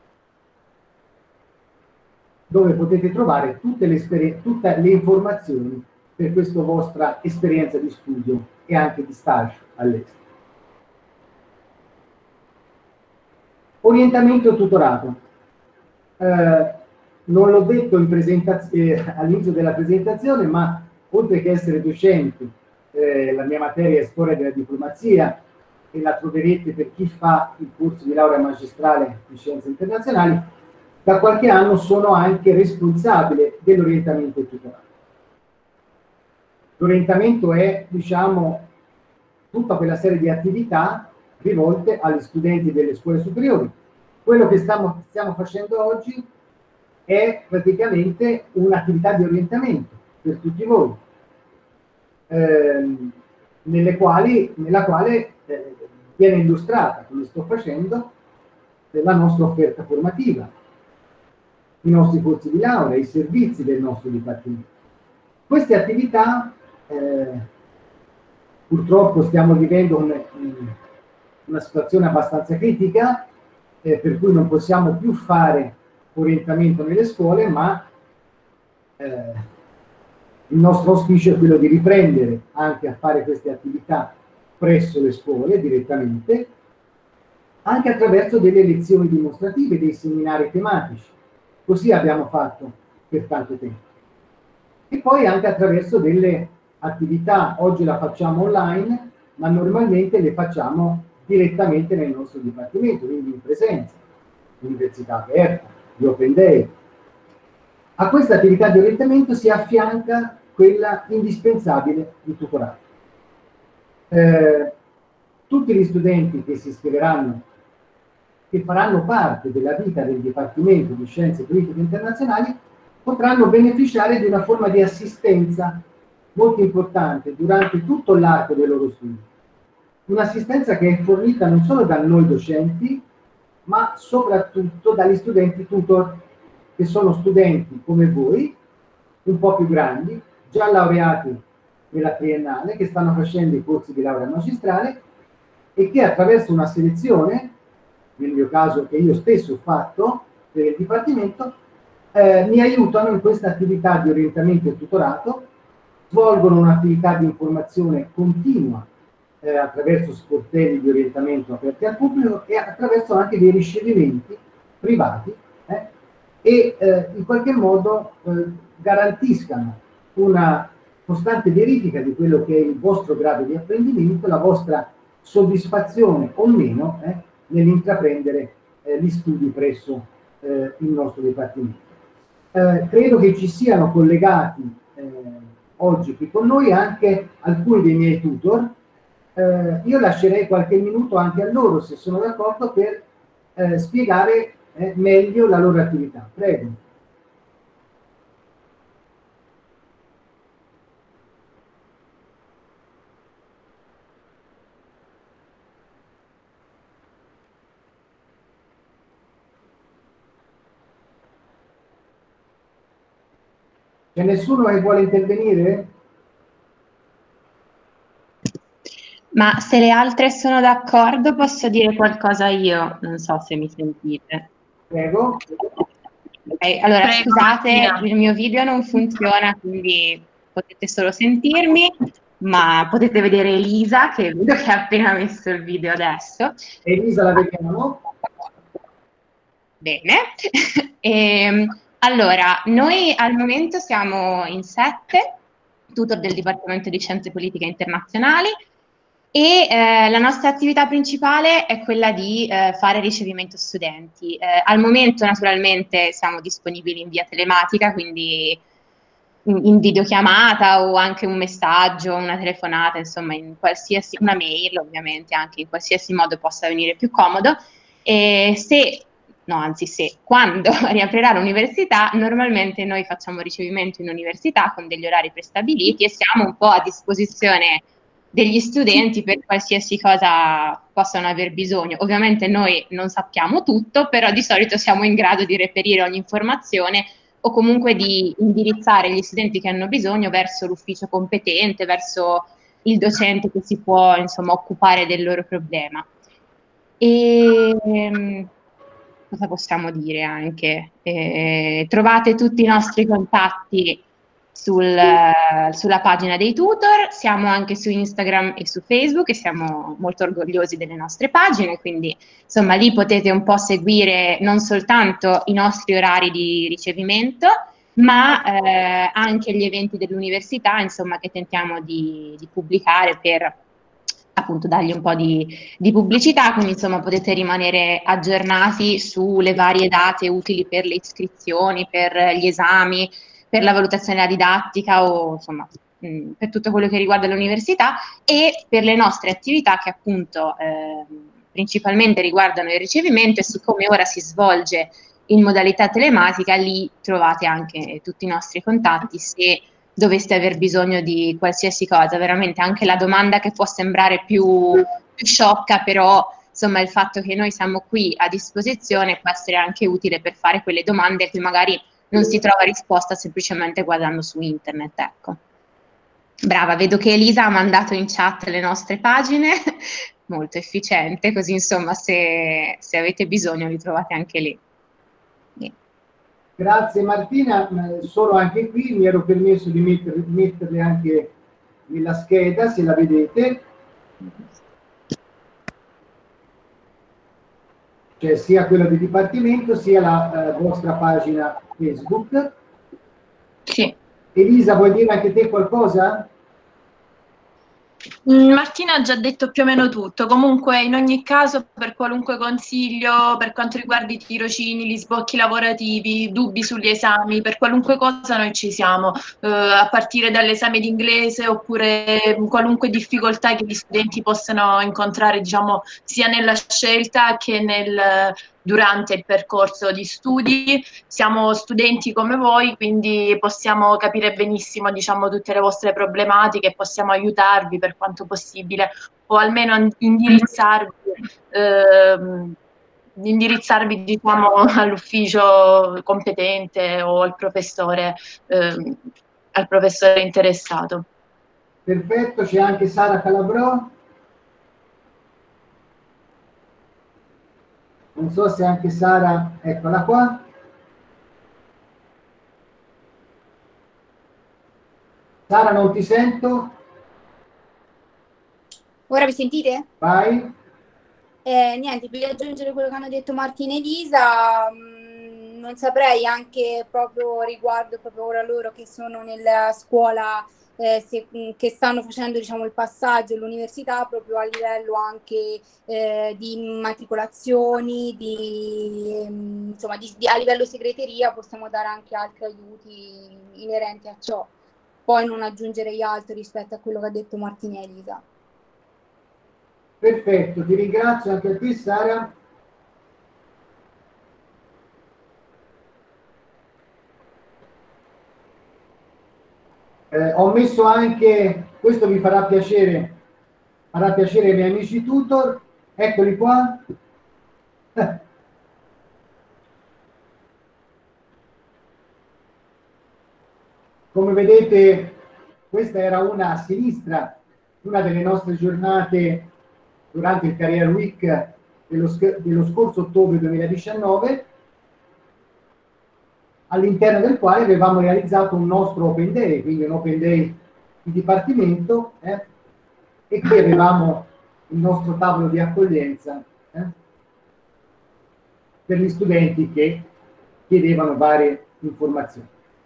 dove potete trovare tutte le, tutte le informazioni per questa vostra esperienza di studio e anche di stage all'estero. Orientamento tutorato. Eh, non l'ho detto eh, all'inizio della presentazione, ma oltre che essere docente, eh, la mia materia è storia della diplomazia e la troverete per chi fa il corso di laurea magistrale in scienze internazionali. Da qualche anno sono anche responsabile dell'orientamento tutorato. L'orientamento è, diciamo, tutta quella serie di attività rivolte agli studenti delle scuole superiori. Quello che stiamo, stiamo facendo oggi è praticamente un'attività di orientamento per tutti voi, ehm, nelle quali, nella quale eh, viene illustrata, come sto facendo, la nostra offerta formativa, i nostri corsi di laurea, i servizi del nostro dipartimento. Queste attività, eh, purtroppo stiamo vivendo un, un, una situazione abbastanza critica, eh, per cui non possiamo più fare orientamento nelle scuole, ma eh, il nostro auspicio è quello di riprendere anche a fare queste attività presso le scuole direttamente, anche attraverso delle lezioni dimostrative, dei seminari tematici. Così abbiamo fatto per tanto tempo. E poi anche attraverso delle attività, oggi la facciamo online, ma normalmente le facciamo direttamente nel nostro dipartimento, quindi in presenza, università aperta, gli open day. A questa attività di orientamento si affianca quella indispensabile di tutorato. Eh, tutti gli studenti che si iscriveranno, che faranno parte della vita del Dipartimento di Scienze Politiche Internazionali, potranno beneficiare di una forma di assistenza molto importante durante tutto l'arco dei loro studi. Un'assistenza che è fornita non solo da noi docenti, ma soprattutto dagli studenti tutor, che sono studenti come voi, un po' più grandi, già laureati nella triennale, che stanno facendo i corsi di laurea magistrale e che attraverso una selezione, nel mio caso che io stesso ho fatto per il Dipartimento, eh, mi aiutano in questa attività di orientamento e tutorato, svolgono un'attività di informazione continua eh, attraverso sportelli di orientamento aperti al pubblico e attraverso anche dei ricevimenti privati eh, e eh, in qualche modo eh, garantiscano una costante verifica di quello che è il vostro grado di apprendimento, la vostra soddisfazione o meno eh, nell'intraprendere eh, gli studi presso eh, il nostro Dipartimento. Eh, credo che ci siano collegati eh, oggi qui con noi anche alcuni dei miei tutor. Eh, io lascerei qualche minuto anche a loro, se sono d'accordo, per eh, spiegare eh, meglio la loro attività. Prego. C'è nessuno che vuole intervenire? Ma se le altre sono d'accordo posso dire qualcosa io, non so se mi sentite. Prego. Okay, allora Prego, scusate, Martina. il mio video non funziona, quindi potete solo sentirmi, ma potete vedere Elisa, che vedo che ha appena messo il video adesso. Elisa la vediamo. Bene. E, allora, noi al momento siamo in sette, tutor del Dipartimento di Scienze Politiche Internazionali, e eh, la nostra attività principale è quella di eh, fare ricevimento studenti. Eh, al momento naturalmente siamo disponibili in via telematica, quindi in, in videochiamata o anche un messaggio, una telefonata, insomma in qualsiasi, una mail ovviamente, anche in qualsiasi modo possa venire più comodo. E se No, anzi se, quando riaprirà l'università, normalmente noi facciamo ricevimento in università con degli orari prestabiliti e siamo un po' a disposizione degli studenti per qualsiasi cosa possano aver bisogno. Ovviamente noi non sappiamo tutto, però di solito siamo in grado di reperire ogni informazione o comunque di indirizzare gli studenti che hanno bisogno verso l'ufficio competente, verso il docente che si può, insomma, occupare del loro problema. E cosa possiamo dire anche? Eh, trovate tutti i nostri contatti sul, sulla pagina dei tutor, siamo anche su Instagram e su Facebook e siamo molto orgogliosi delle nostre pagine, quindi insomma lì potete un po' seguire non soltanto i nostri orari di ricevimento, ma eh, anche gli eventi dell'università, insomma, che tentiamo di, di pubblicare per appunto dargli un po' di, di pubblicità, quindi insomma potete rimanere aggiornati sulle varie date utili per le iscrizioni, per gli esami, per la valutazione della didattica o insomma mh, per tutto quello che riguarda l'università e per le nostre attività che appunto eh, principalmente riguardano il ricevimento, e siccome ora si svolge in modalità telematica, lì trovate anche tutti i nostri contatti se doveste aver bisogno di qualsiasi cosa. Veramente anche la domanda che può sembrare più, più sciocca, però insomma il fatto che noi siamo qui a disposizione può essere anche utile per fare quelle domande a cui magari non si trova risposta semplicemente guardando su internet, ecco. Brava, vedo che Elisa ha mandato in chat le nostre pagine, molto efficiente, così insomma se, se avete bisogno li trovate anche lì. Grazie Martina, solo anche qui mi ero permesso di metter, metterle anche nella scheda, se la vedete, cioè sia quella del Dipartimento sia la eh, vostra pagina Facebook. Sì. Elisa, vuoi dire anche te qualcosa? Martina ha già detto più o meno tutto. Comunque in ogni caso, per qualunque consiglio per quanto riguarda i tirocini, gli sbocchi lavorativi, dubbi sugli esami, per qualunque cosa noi ci siamo, eh, a partire dall'esame d'inglese oppure qualunque difficoltà che gli studenti possano incontrare, diciamo, sia nella scelta che nel durante il percorso di studi. Siamo studenti come voi, quindi possiamo capire benissimo, diciamo, tutte le vostre problematiche e possiamo aiutarvi per quanto possibile o almeno indirizzarvi ehm, indirizzarvi, diciamo, all'ufficio competente o al professore, eh, al professore interessato. Perfetto, c'è anche Sara Calabrò. Non so se anche Sara, eccola qua. Sara, non ti sento. Ora mi sentite? Vai. Eh, niente, per aggiungere quello che hanno detto Martina e Elisa, mh, non saprei anche proprio riguardo proprio ora loro che sono nella scuola, eh, se, mh, che stanno facendo diciamo il passaggio all'università proprio a livello anche eh, di immatricolazioni, di, mh, insomma, di, di, a livello segreteria possiamo dare anche altri aiuti inerenti a ciò. Poi non aggiungerei altro rispetto a quello che ha detto Martina e Elisa. Perfetto, ti ringrazio anche a te Sara. Eh, ho messo anche, questo vi farà piacere, farà piacere ai miei amici tutor, eccoli qua. Come vedete, questa era una a sinistra, una delle nostre giornate durante il Career Week dello, dello scorso ottobre duemiladiciannove, all'interno del quale avevamo realizzato un nostro Open Day, quindi un Open Day di dipartimento, eh, e qui avevamo il nostro tavolo di accoglienza eh, per gli studenti che chiedevano varie informazioni.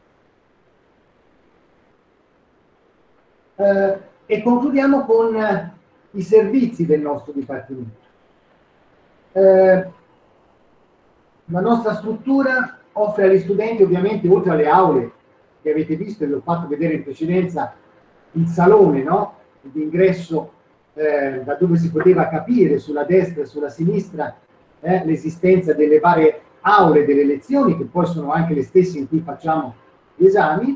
Eh, e concludiamo con eh, i servizi del nostro dipartimento. Eh, la nostra struttura offre agli studenti, ovviamente, oltre alle aule che avete visto e vi ho fatto vedere in precedenza, il salone, no? D'ingresso eh, da dove si poteva capire sulla destra e sulla sinistra eh, l'esistenza delle varie aule delle lezioni, che poi sono anche le stesse in cui facciamo gli esami.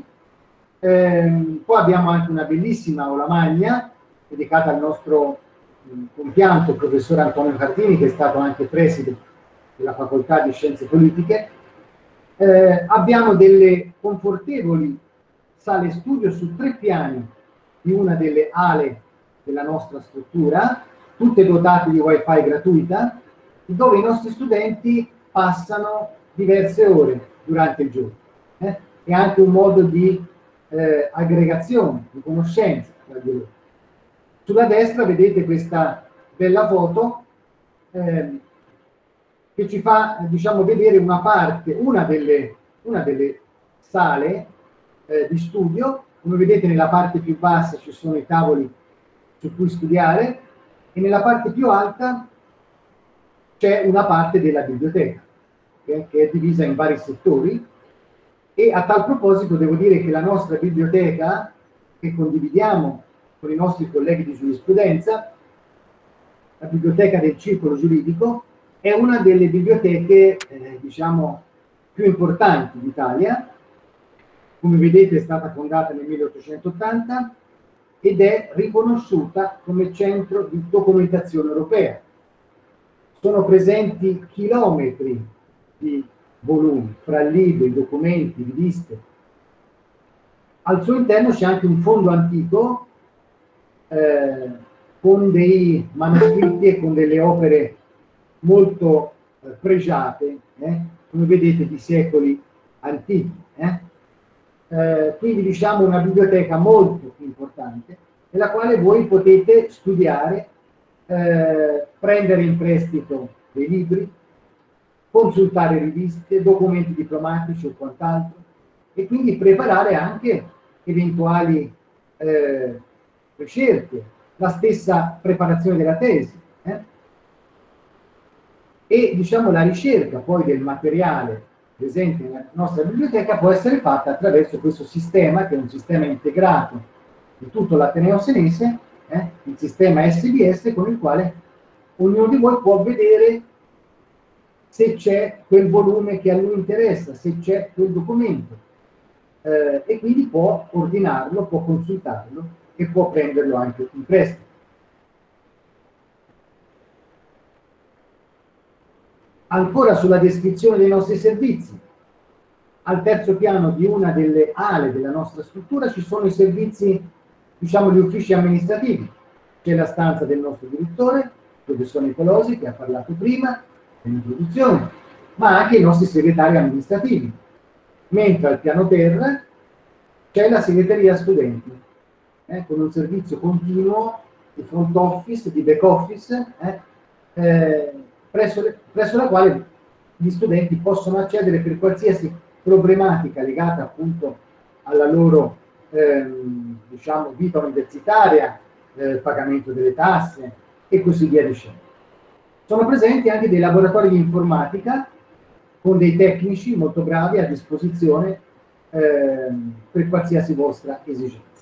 Eh, poi abbiamo anche una bellissima aula magna dedicata al nostro mh, compianto professor Antonio Cardini, che è stato anche preside della facoltà di scienze politiche. Eh, abbiamo delle confortevoli sale studio su tre piani di una delle ale della nostra struttura, tutte dotate di wifi gratuita, dove i nostri studenti passano diverse ore durante il giorno. Eh? È anche un modo di eh, aggregazione, di conoscenza tra di loro. Sulla destra vedete questa bella foto eh, che ci fa, diciamo, vedere una parte, una delle, una delle sale eh, di studio. Come vedete nella parte più bassa ci sono i tavoli su cui studiare e nella parte più alta c'è una parte della biblioteca che, che è divisa in vari settori. E a tal proposito devo dire che la nostra biblioteca, che condividiamo con i nostri colleghi di giurisprudenza, la biblioteca del Circolo Giuridico, è una delle biblioteche, eh, diciamo, più importanti d'Italia. Come vedete è stata fondata nel milleottocentottanta ed è riconosciuta come centro di documentazione europea. Sono presenti chilometri di volumi, fra libri, documenti, riviste. Al suo interno c'è anche un fondo antico eh, con dei manoscritti e con delle opere molto eh, pregiate, eh, come vedete di secoli antichi. Eh. Eh, quindi diciamo una biblioteca molto importante nella quale voi potete studiare, eh, prendere in prestito dei libri, consultare riviste, documenti diplomatici o quant'altro, e quindi preparare anche eventuali eh, ricerche, la stessa preparazione della tesi. Eh? E diciamo la ricerca poi del materiale presente nella nostra biblioteca può essere fatta attraverso questo sistema, che è un sistema integrato di tutto l'Ateneo Senese, eh? il sistema S B S, con il quale ognuno di voi può vedere se c'è quel volume che a lui interessa, se c'è quel documento, eh, e quindi può ordinarlo, può consultarlo e può prenderlo anche in prestito. Ancora sulla descrizione dei nostri servizi. Al terzo piano di una delle ale della nostra struttura ci sono i servizi, diciamo, gli uffici amministrativi. C'è la stanza del nostro direttore, il professor Nicolosi, che ha parlato prima, nell'introduzione, ma anche i nostri segretari amministrativi. Mentre al piano terra c'è la segreteria studenti, eh, con un servizio continuo di front office, di back office, eh, eh, presso, le, presso la quale gli studenti possono accedere per qualsiasi problematica legata appunto alla loro ehm, diciamo, vita universitaria, eh, pagamento delle tasse e così via dicendo. Sono presenti anche dei laboratori di informatica con dei tecnici molto bravi a disposizione ehm, per qualsiasi vostra esigenza.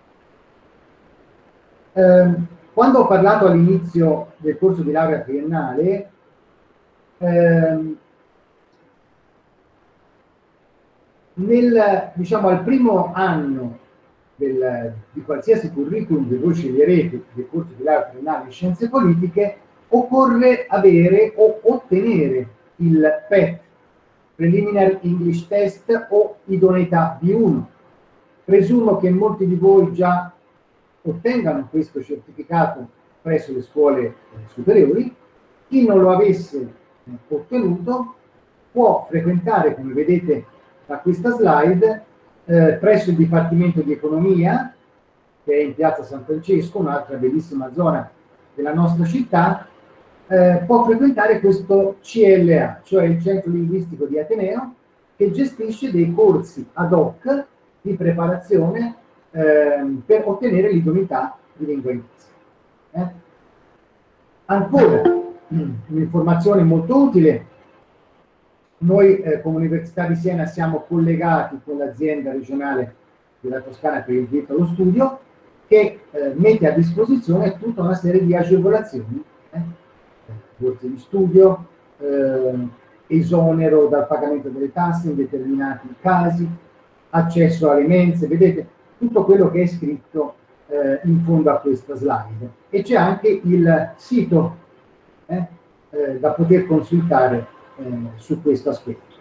Ehm, quando ho parlato all'inizio del corso di laurea triennale, ehm, nel, diciamo, al primo anno del, di qualsiasi curriculum che voi sceglierete del corso di laurea triennale in scienze politiche, occorre avere o ottenere il P E T, Preliminary English Test, o idoneità B uno. Presumo che molti di voi già ottengano questo certificato presso le scuole superiori. Chi non lo avesse ottenuto può frequentare, come vedete da questa slide, eh, presso il Dipartimento di Economia, che è in Piazza San Francesco, un'altra bellissima zona della nostra città, eh, può frequentare questo C L A, cioè il Centro Linguistico di Ateneo, che gestisce dei corsi ad hoc di preparazione eh, per ottenere l'idoneità di lingua inglese. Eh? Ancora, un'informazione molto utile: noi eh, come Università di Siena siamo collegati con l'azienda regionale della Toscana per il diritto allo studio, che eh, mette a disposizione tutta una serie di agevolazioni, eh? borse di studio, eh, esonero dal pagamento delle tasse in determinati casi, accesso alle mense, vedete tutto quello che è scritto eh, in fondo a questa slide. E c'è anche il sito eh, eh, da poter consultare eh, su questo aspetto.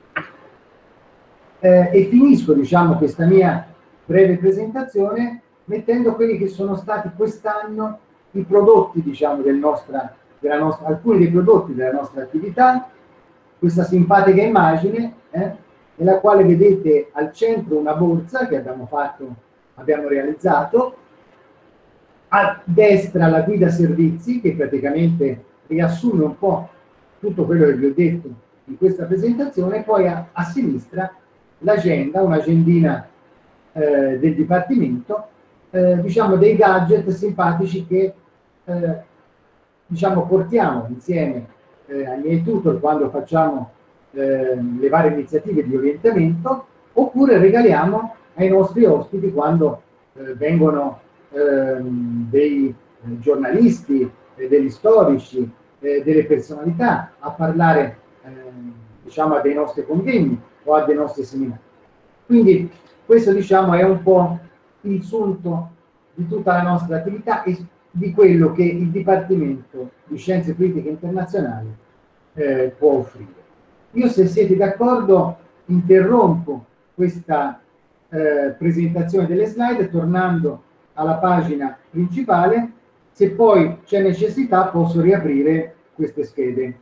Eh, e finisco, diciamo, questa mia breve presentazione mettendo quelli che sono stati quest'anno i prodotti, diciamo, del nostra, della nostra, alcuni dei prodotti della nostra attività. Questa simpatica immagine, eh, nella quale vedete al centro una borsa che abbiamo fatto, abbiamo realizzato, a destra la guida servizi, che praticamente riassume un po' tutto quello che vi ho detto in questa presentazione, poi a, a sinistra l'agenda, un'agendina eh, del Dipartimento, eh, diciamo dei gadget simpatici che eh, diciamo portiamo insieme eh, ai miei tutor quando facciamo eh, le varie iniziative di orientamento, oppure regaliamo ai nostri ospiti quando eh, vengono eh, dei eh, giornalisti, eh, degli storici, eh, delle personalità a parlare eh, diciamo a dei nostri convegni o a dei nostri seminari. Quindi questo, diciamo, è un po' il sunto di tutta la nostra attività e di quello che il Dipartimento di Scienze Politiche Internazionali eh, può offrire. Io, se siete d'accordo, interrompo questa eh, presentazione delle slide tornando alla pagina principale. Se poi c'è necessità posso riaprire queste schede.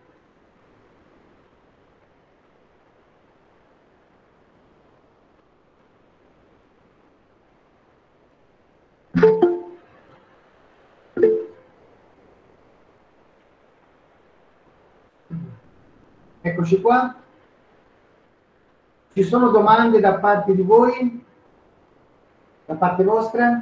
Eccoci qua. Ci sono domande da parte di voi? Da parte vostra?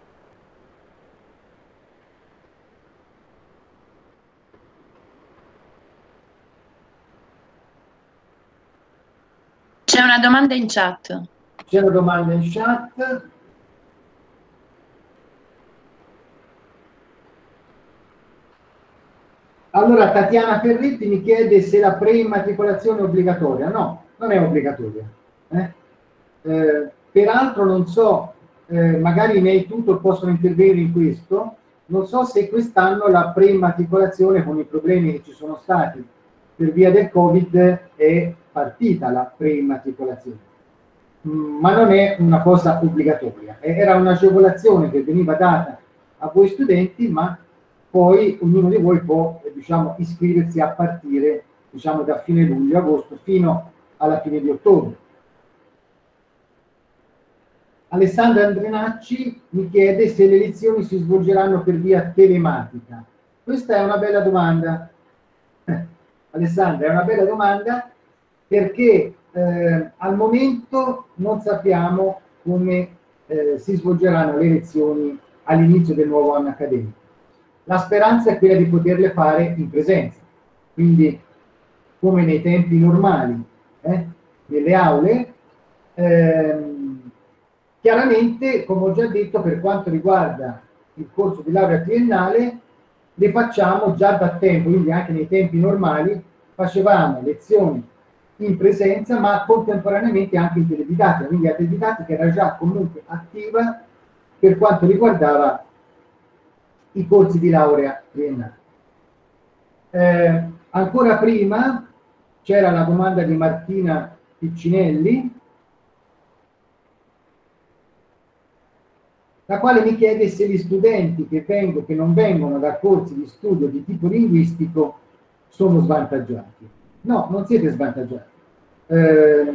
C'è una domanda in chat. C'è una domanda in chat. Allora, Tatiana Ferretti mi chiede se la preimmatricolazione è obbligatoria. No, non è obbligatoria. Eh? Eh, peraltro non so, eh, magari i miei tutor possono intervenire in questo, non so se quest'anno la preimmatricolazione, con i problemi che ci sono stati per via del Covid è partita la preimmatricolazione, ma non è una cosa obbligatoria, era un'agevolazione che veniva data a voi studenti, ma poi ognuno di voi può, diciamo, iscriversi a partire, diciamo, da fine luglio-agosto fino alla fine di ottobre. Alessandra Andrenacci mi chiede se le lezioni si svolgeranno per via telematica. Questa è una bella domanda. Alessandra, è una bella domanda perché eh, al momento non sappiamo come eh, si svolgeranno le lezioni all'inizio del nuovo anno accademico. La speranza è quella di poterle fare in presenza, quindi come nei tempi normali, eh, nelle aule. Ehm, chiaramente, come ho già detto, per quanto riguarda il corso di laurea triennale, le facciamo già da tempo, quindi anche nei tempi normali facevamo lezioni in presenza, ma contemporaneamente anche in teledidattica, quindi la teledidattica era già comunque attiva per quanto riguardava i corsi di laurea triennale. Eh, ancora prima c'era la domanda di Martina Piccinelli, la quale mi chiede se gli studenti che, vengo, che non vengono da corsi di studio di tipo linguistico sono svantaggiati. No, non siete svantaggiati. Eh,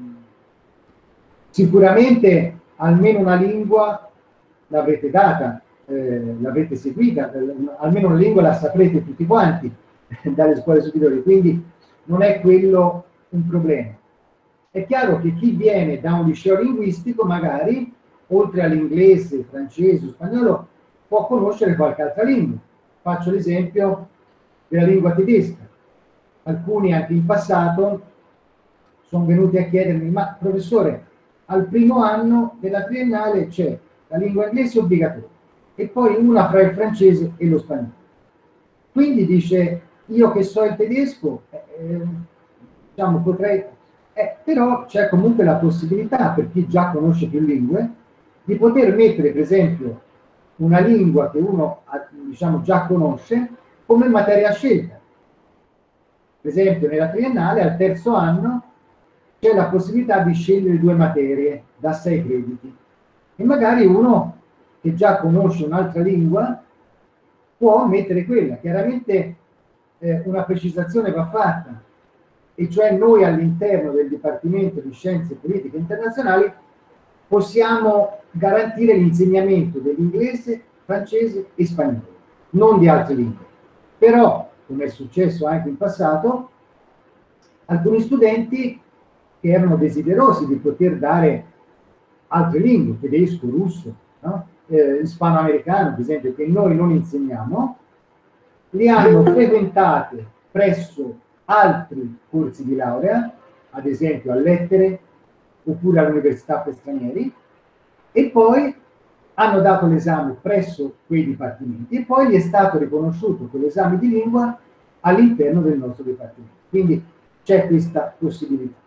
sicuramente almeno una lingua l'avrete data, eh, l'avrete seguita, eh, almeno una lingua la saprete tutti quanti dalle scuole superiori, quindi non è quello un problema. È chiaro che chi viene da un liceo linguistico magari, oltre all'inglese, francese o spagnolo, può conoscere qualche altra lingua. Faccio l'esempio della lingua tedesca. Alcuni anche in passato sono venuti a chiedermi: ma professore, al primo anno della triennale c'è la lingua inglese obbligatoria e poi una fra il francese e lo spagnolo. Quindi dice, io che so il tedesco, eh, diciamo potrei... Eh, però c'è comunque la possibilità, per chi già conosce più lingue, di poter mettere, per esempio, una lingua che uno diciamo già conosce come materia a scelta. Per esempio, nella triennale, al terzo anno, c'è la possibilità di scegliere due materie da sei crediti. E magari uno che già conosce un'altra lingua può mettere quella. Chiaramente eh, una precisazione va fatta, e cioè noi all'interno del Dipartimento di Scienze Politiche Internazionali possiamo garantire l'insegnamento dell'inglese, francese e spagnolo, non di altre lingue. Però, come è successo anche in passato, alcuni studenti che erano desiderosi di poter dare altre lingue, tedesco, russo, no? eh, ispanoamericano, per esempio, che noi non insegniamo, li hanno frequentate presso altri corsi di laurea, ad esempio a lettere, oppure all'università per stranieri, e poi hanno dato l'esame presso quei dipartimenti e poi gli è stato riconosciuto quell'esame di lingua all'interno del nostro dipartimento. Quindi c'è questa possibilità.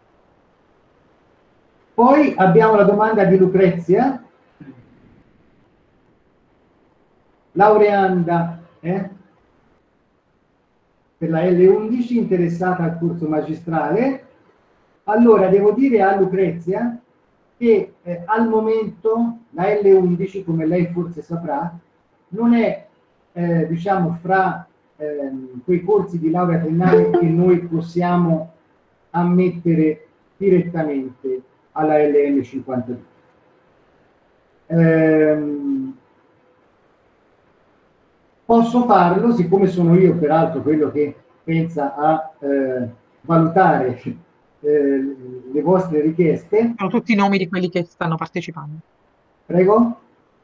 Poi abbiamo la domanda di Lucrezia, laureanda eh, per la L undici, interessata al corso magistrale. Allora, devo dire a Lucrezia che eh, al momento la L undici, come lei forse saprà, non è, eh, diciamo, fra eh, quei corsi di laurea triennale che noi possiamo ammettere direttamente alla L M cinquantadue. Ehm, posso farlo, siccome sono io peraltro quello che pensa a eh, valutare Eh, le vostre richieste. Sono tutti i nomi di quelli che stanno partecipando. Prego.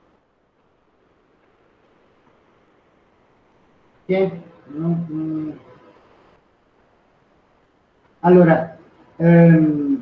Allora, ehm,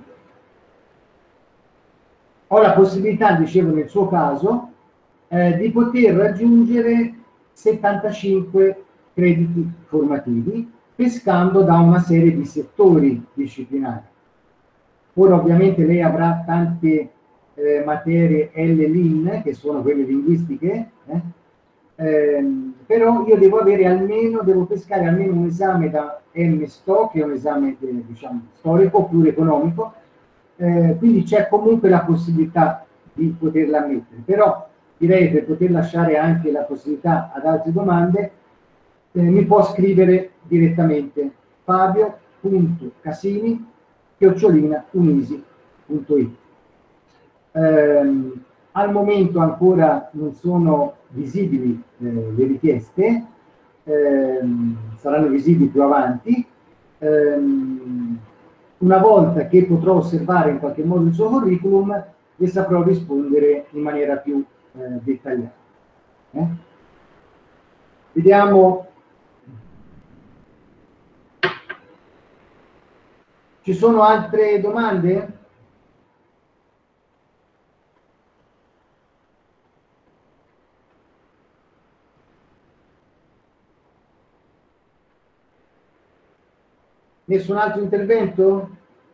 ho la possibilità, dicevo nel suo caso, eh, di poter raggiungere settantacinque crediti formativi, pescando da una serie di settori disciplinari. Ora ovviamente lei avrà tante eh, materie L L I N, che sono quelle linguistiche, eh, Eh, però io devo avere almeno, devo pescare almeno un esame da M S T O, che è un esame eh, diciamo storico oppure economico, eh, quindi c'è comunque la possibilità di poterla ammettere, però direi per poter lasciare anche la possibilità ad altre domande, eh, mi può scrivere direttamente fabio punto casini chiocciolina unisi punto it. Eh, al momento ancora non sono visibili eh, le richieste, ehm, saranno visibili più avanti. Ehm, una volta che potrò osservare in qualche modo il suo curriculum, le saprò rispondere in maniera più eh, dettagliata. Eh? Vediamo. Ci sono altre domande? Nessun altro intervento?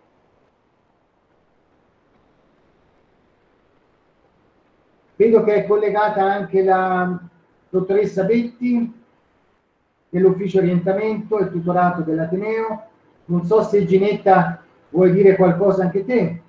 Vedo che è collegata anche la dottoressa Betti dell'ufficio orientamento e tutorato dell'Ateneo. Non so se Ginetta vuoi dire qualcosa anche te.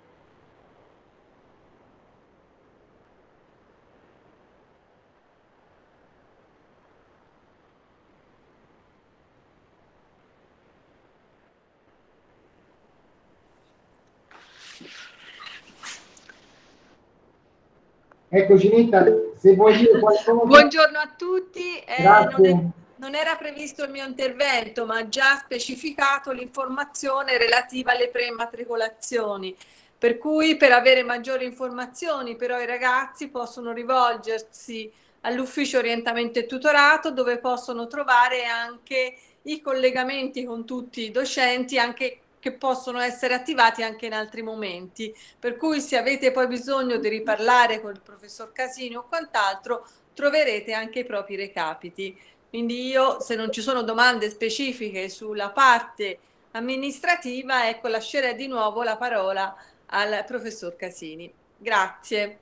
Ecco Ginetta, se vuoi dire qualcosa. Buongiorno a tutti. Eh, Grazie. Non, è, non era previsto il mio intervento, ma ha già specificato l'informazione relativa alle preimmatricolazioni. Per cui per avere maggiori informazioni però i ragazzi possono rivolgersi all'ufficio orientamento e tutorato, dove possono trovare anche i collegamenti con tutti i docenti, anche che possono essere attivati anche in altri momenti, per cui se avete poi bisogno di riparlare con il professor Casini o quant'altro, troverete anche i propri recapiti. Quindi io, se non ci sono domande specifiche sulla parte amministrativa, ecco, lascerei di nuovo la parola al professor Casini. Grazie.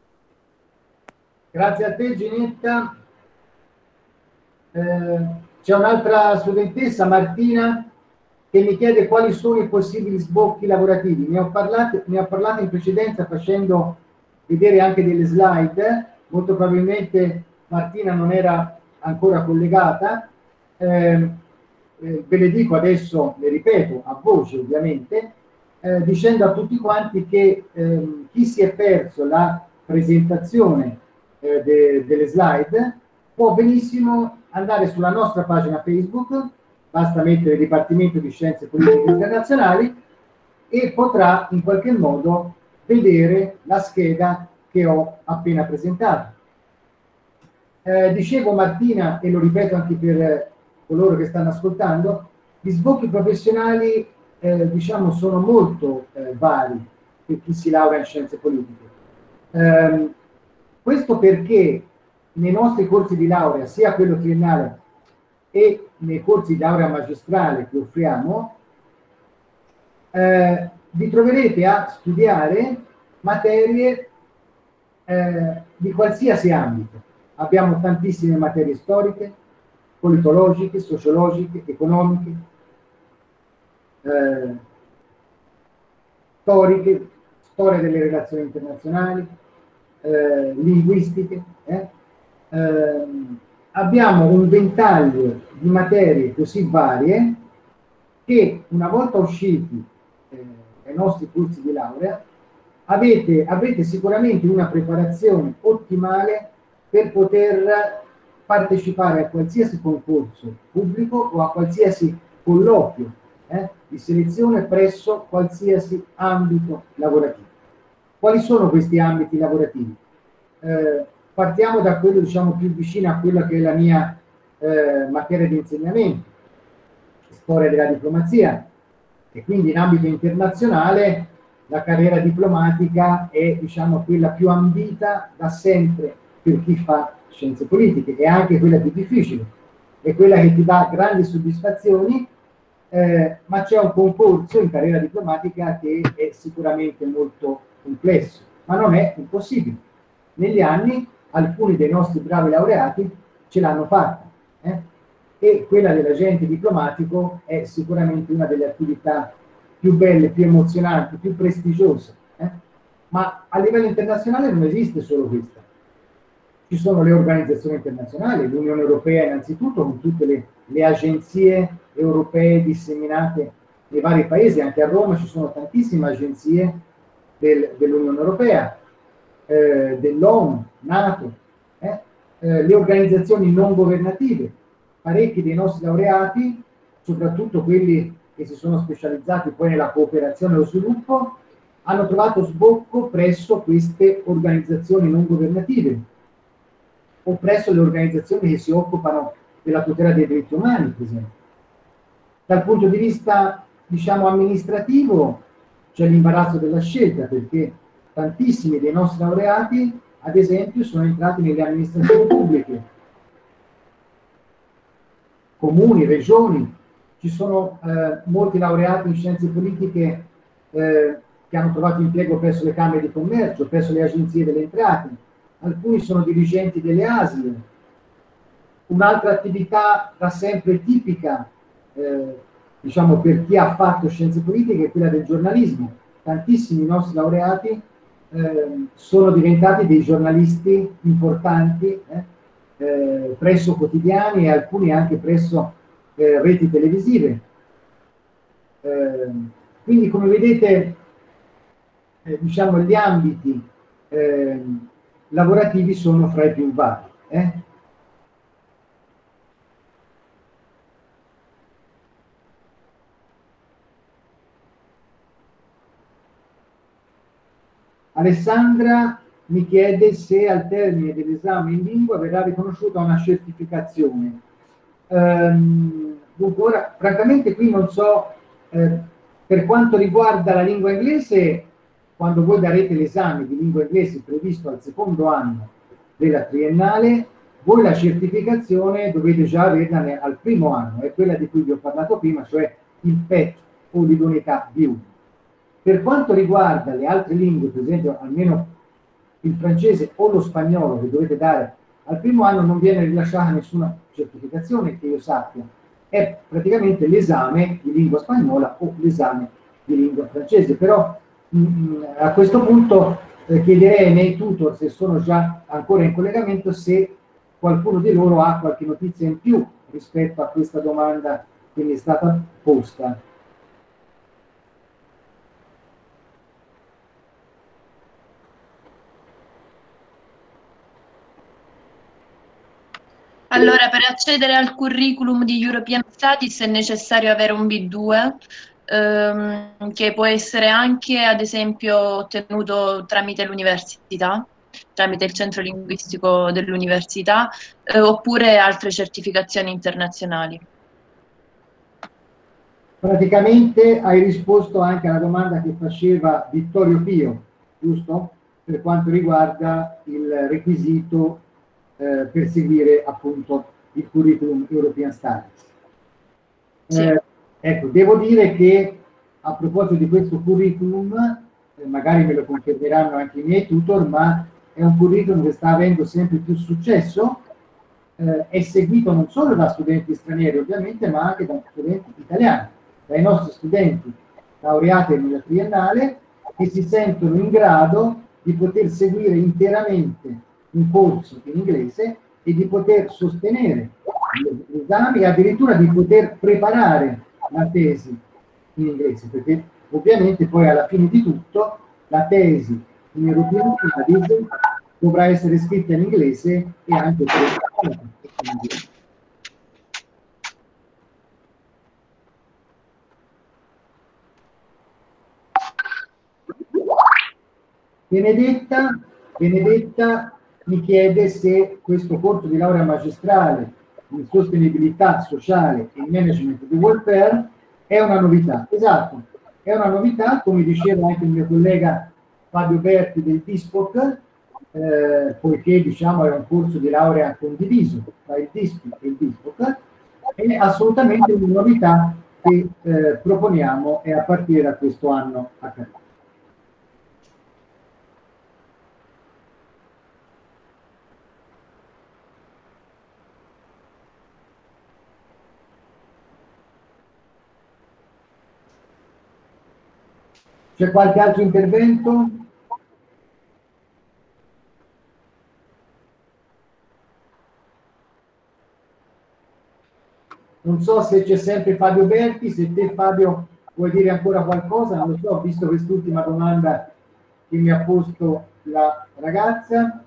Grazie a te Ginetta. Eh, c'è un'altra studentessa, Martina, che mi chiede quali sono i possibili sbocchi lavorativi. Ne ho parlato, ne ho parlato in precedenza facendo vedere anche delle slide. Molto probabilmente Martina non era ancora collegata. Eh, eh, ve le dico adesso, le ripeto a voce ovviamente, eh, dicendo a tutti quanti che eh, chi si è perso la presentazione eh, de, delle slide può benissimo andare sulla nostra pagina Facebook, basta mettere Dipartimento di Scienze Politiche Internazionali e potrà in qualche modo vedere la scheda che ho appena presentato. Eh, dicevo Martina, e lo ripeto anche per coloro che stanno ascoltando, gli sbocchi professionali eh, diciamo sono molto eh, vari per chi si laurea in Scienze Politiche. Eh, questo perché nei nostri corsi di laurea, sia quello triennale e nei corsi di laurea magistrale che offriamo, eh, vi troverete a studiare materie eh, di qualsiasi ambito. Abbiamo tantissime materie storiche, politologiche, sociologiche, economiche, eh, storiche, storia delle relazioni internazionali, eh, linguistiche. Eh? Eh, abbiamo un ventaglio di materie così varie che una volta usciti eh, dai nostri corsi di laurea avete, avrete sicuramente una preparazione ottimale per poter partecipare a qualsiasi concorso pubblico o a qualsiasi colloquio eh, di selezione presso qualsiasi ambito lavorativo. Quali sono questi ambiti lavorativi? Eh, partiamo da quello diciamo più vicino a quella che è la mia eh, materia di insegnamento, storia della diplomazia, e quindi in ambito internazionale la carriera diplomatica è diciamo quella più ambita da sempre per chi fa scienze politiche, è anche quella più difficile, è quella che ti dà grandi soddisfazioni, eh, ma c'è un concorso in carriera diplomatica che è sicuramente molto complesso, ma non è impossibile. Negli anni alcuni dei nostri bravi laureati ce l'hanno fatta. Eh? E quella dell'agente diplomatico è sicuramente una delle attività più belle, più emozionanti, più prestigiose. Eh? Ma a livello internazionale non esiste solo questa. Ci sono le organizzazioni internazionali, l'Unione Europea innanzitutto, con tutte le, le agenzie europee disseminate nei vari paesi. Anche a Roma ci sono tantissime agenzie del, dell'Unione Europea, eh, dell'ONU, NATO, eh? Eh, le organizzazioni non governative. Parecchi dei nostri laureati, soprattutto quelli che si sono specializzati poi nella cooperazione e lo sviluppo, hanno trovato sbocco presso queste organizzazioni non governative o presso le organizzazioni che si occupano della tutela dei diritti umani, per esempio. Dal punto di vista, diciamo, amministrativo c'è l'imbarazzo della scelta, perché tantissimi dei nostri laureati, ad esempio, sono entrati nelle amministrazioni pubbliche, comuni, regioni. Ci sono eh, molti laureati in scienze politiche eh, che hanno trovato impiego presso le camere di commercio, presso le agenzie delle entrate. Alcuni sono dirigenti delle A S L. Un'altra attività da sempre tipica, eh, diciamo, per chi ha fatto scienze politiche è quella del giornalismo. Tantissimi nostri laureati eh, sono diventati dei giornalisti importanti eh, eh, presso quotidiani e alcuni anche presso eh, reti televisive. Eh, quindi, come vedete, eh, diciamo, gli ambiti eh, lavorativi sono fra i più vari. Eh? Alessandra mi chiede se al termine dell'esame in lingua verrà riconosciuta una certificazione. Ehm, dunque, ora, francamente qui non so, eh, per quanto riguarda la lingua inglese, quando voi darete l'esame di lingua inglese previsto al secondo anno della triennale, voi la certificazione dovete già averla al primo anno, è quella di cui vi ho parlato prima, cioè il P E T o l'idoneità B uno. Per quanto riguarda le altre lingue, per esempio almeno il francese o lo spagnolo che dovete dare al primo anno, non viene rilasciata nessuna certificazione che io sappia, è praticamente l'esame di lingua spagnola o l'esame di lingua francese. Però mh, a questo punto eh, chiederei ai miei tutor, se sono già ancora in collegamento, se qualcuno di loro ha qualche notizia in più rispetto a questa domanda che mi è stata posta. Allora, per accedere al curriculum di European Studies è necessario avere un B due, ehm, che può essere anche, ad esempio, ottenuto tramite l'università, tramite il centro linguistico dell'università, eh, oppure altre certificazioni internazionali. Praticamente hai risposto anche alla domanda che faceva Vittorio Pio, giusto? Per quanto riguarda il requisito Eh, per seguire appunto il curriculum European Studies. Sì. Eh, ecco, devo dire che a proposito di questo curriculum, eh, magari me lo confermeranno anche i miei tutor, ma è un curriculum che sta avendo sempre più successo, eh, è seguito non solo da studenti stranieri ovviamente, ma anche da studenti italiani, dai nostri studenti laureati nella triennale, che si sentono in grado di poter seguire interamente un corso in inglese e di poter sostenere gli esami e addirittura di poter preparare la tesi in inglese, perché ovviamente poi alla fine di tutto la tesi in European Studies dovrà essere scritta in inglese e anche preparata in inglese. Benedetta, Benedetta mi chiede se questo corso di laurea magistrale in sostenibilità sociale e management di welfare è una novità. Esatto, è una novità, come diceva anche il mio collega Fabio Berti del DISPOC, eh, poiché diciamo è un corso di laurea condiviso tra il DISPI e il DISPOC, è assolutamente una novità che eh, proponiamo e a partire da questo anno accademico. C'è qualche altro intervento? Non so se c'è sempre Fabio Berti, se te Fabio vuoi dire ancora qualcosa, non lo so, ho visto quest'ultima domanda che mi ha posto la ragazza.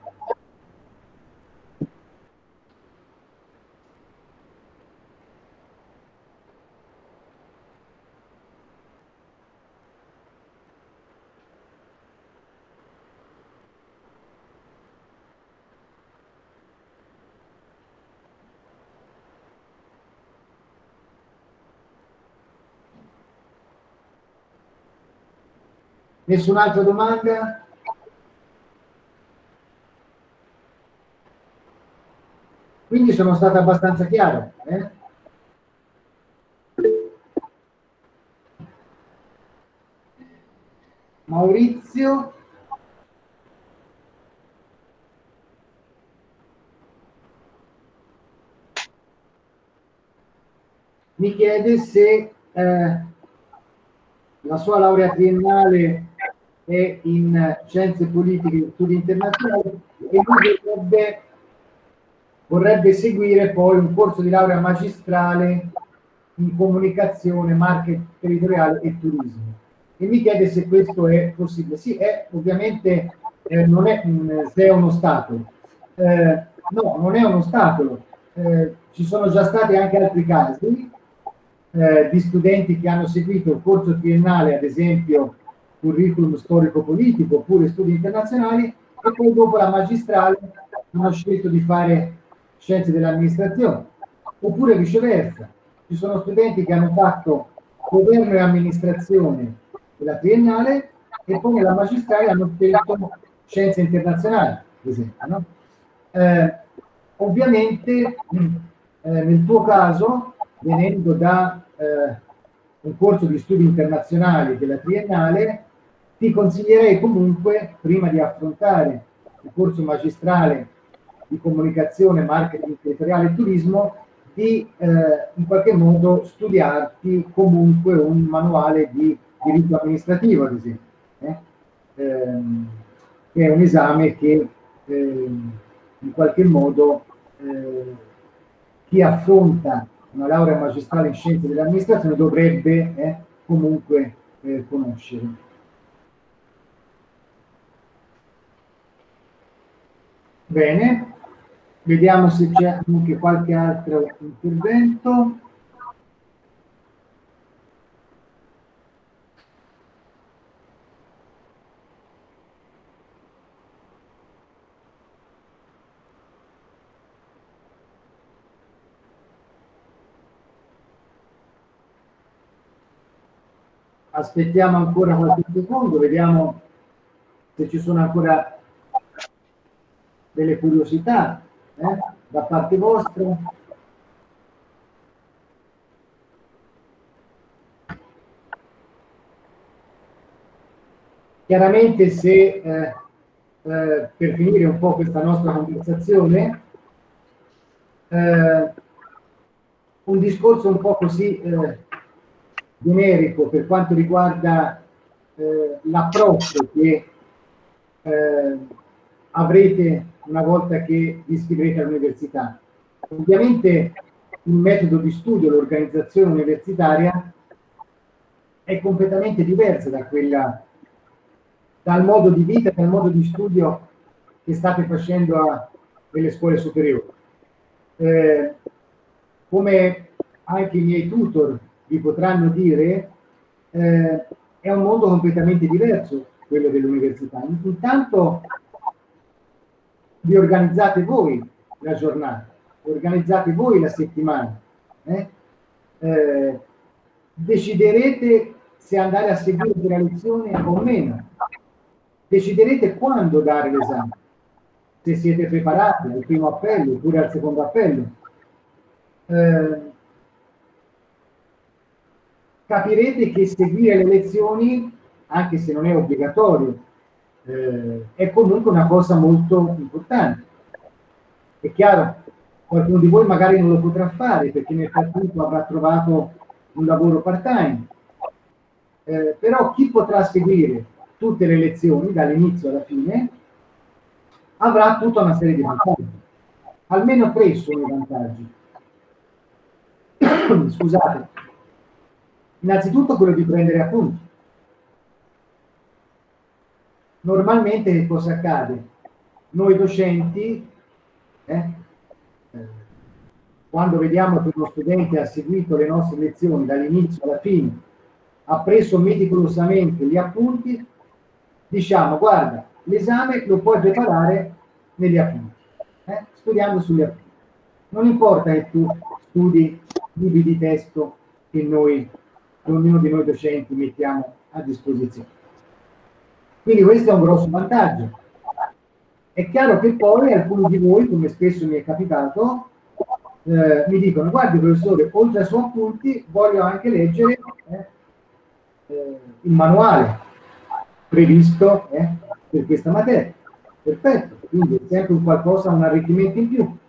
Nessun'altra domanda? Quindi sono stato abbastanza chiaro. Eh? Maurizio? Mi chiede se eh, la sua laurea triennale è in scienze politiche e studi internazionali e lui vorrebbe, vorrebbe seguire poi un corso di laurea magistrale in comunicazione, marketing territoriale e turismo. E mi chiede se questo è possibile. Sì, è ovviamente eh, non è, mh, se è uno ostacolo. Eh, no, non è un ostacolo. Eh, ci sono già stati anche altri casi eh, di studenti che hanno seguito il corso triennale, ad esempio curriculum storico-politico oppure studi internazionali, e poi dopo la magistrale hanno scelto di fare scienze dell'amministrazione, oppure viceversa. Ci sono studenti che hanno fatto governo e amministrazione della triennale e poi nella magistrale hanno scelto scienze internazionali, ad esempio. No? Eh, ovviamente eh, nel tuo caso, venendo da eh, un corso di studi internazionali della triennale, ti consiglierei comunque, prima di affrontare il corso magistrale di comunicazione, marketing territoriale e turismo, di eh, in qualche modo studiarti comunque un manuale di diritto amministrativo, ad esempio, eh? Ehm, che è un esame che eh, in qualche modo eh, chi affronta una laurea magistrale in scienze dell'amministrazione dovrebbe eh, comunque eh, conoscere. Bene, vediamo se c'è anche qualche altro intervento. Aspettiamo ancora qualche secondo, vediamo se ci sono ancora delle curiosità eh, da parte vostra. Chiaramente se eh, eh, per finire un po' questa nostra conversazione, eh, un discorso un po' così eh, generico per quanto riguarda eh, l'approccio che eh, avrete una volta che vi iscriverete all'università. Ovviamente il metodo di studio, l'organizzazione universitaria è completamente diversa da quella, dal modo di vita, dal modo di studio che state facendo a, nelle scuole superiori. Eh, come anche i miei tutor vi potranno dire, eh, è un mondo completamente diverso quello dell'università. Intanto vi organizzate voi la giornata, organizzate voi la settimana, eh? Eh, deciderete se andare a seguire la lezione o meno, deciderete quando dare l'esame, se siete preparati al primo appello oppure al secondo appello. Eh, capirete che seguire le lezioni, anche se non è obbligatorio, eh, è comunque una cosa molto importante. È chiaro, qualcuno di voi magari non lo potrà fare perché nel frattempo avrà trovato un lavoro part-time, eh, però chi potrà seguire tutte le lezioni dall'inizio alla fine avrà tutta una serie di vantaggi. Almeno tre sono i vantaggi. Scusate. Innanzitutto quello di prendere appunti. Normalmente che cosa accade? Noi docenti, eh, eh, quando vediamo che uno studente ha seguito le nostre lezioni dall'inizio alla fine, ha preso meticolosamente gli appunti, diciamo: guarda, l'esame lo puoi preparare negli appunti, eh, studiando sugli appunti. Non importa che tu studi libri di testo che noi, che ognuno di noi docenti mettiamo a disposizione. Quindi questo è un grosso vantaggio. È chiaro che poi alcuni di voi, come spesso mi è capitato, eh, mi dicono: guardi professore, oltre ai suoi appunti voglio anche leggere eh, eh, il manuale previsto eh, per questa materia. Perfetto, quindi è sempre un qualcosa, un arricchimento in più.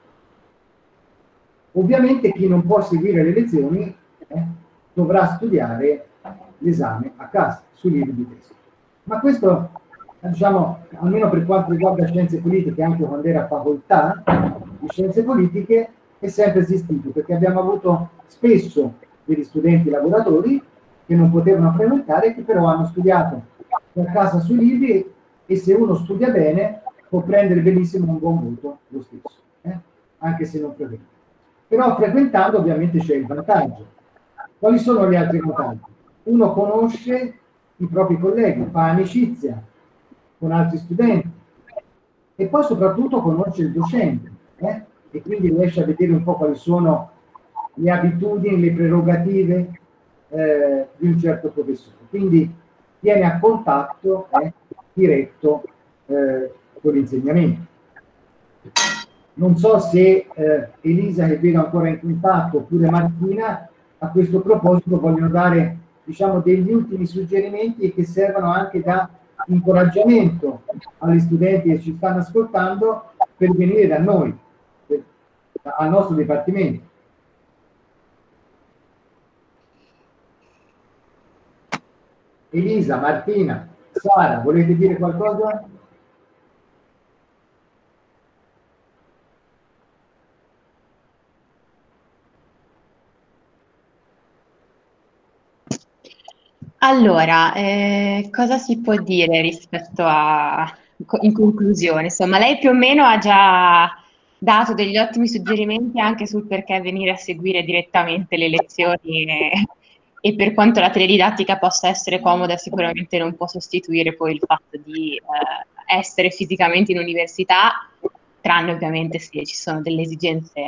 Ovviamente chi non può seguire le lezioni eh, dovrà studiare l'esame a casa, sui libri di testo. Ma questo, diciamo, almeno per quanto riguarda scienze politiche, anche quando era facoltà di scienze politiche, è sempre esistito, perché abbiamo avuto spesso degli studenti lavoratori che non potevano frequentare, che però hanno studiato a casa sui libri, e se uno studia bene può prendere benissimo un buon voto lo stesso, eh? Anche se non frequenta. Però frequentando ovviamente c'è il vantaggio. Quali sono gli altri vantaggi? Uno conosce i propri colleghi, fa amicizia con altri studenti e poi soprattutto conosce il docente eh? E quindi riesce a vedere un po' quali sono le abitudini, le prerogative eh, di un certo professore. Quindi viene a contatto eh, diretto eh, con l'insegnamento. Non so se eh, Elisa, che vedo ancora in contatto, oppure Martina, a questo proposito vogliono dare, diciamo, degli ultimi suggerimenti che servono anche da incoraggiamento agli studenti che ci stanno ascoltando per venire da noi, per, al nostro dipartimento. Elisa, Martina, Sara, volete dire qualcosa? Allora, eh, cosa si può dire rispetto a, in conclusione? Insomma, lei più o meno ha già dato degli ottimi suggerimenti anche sul perché venire a seguire direttamente le lezioni e, e per quanto la teledidattica possa essere comoda, sicuramente non può sostituire poi il fatto di eh, essere fisicamente in università, tranne ovviamente se ci sono delle esigenze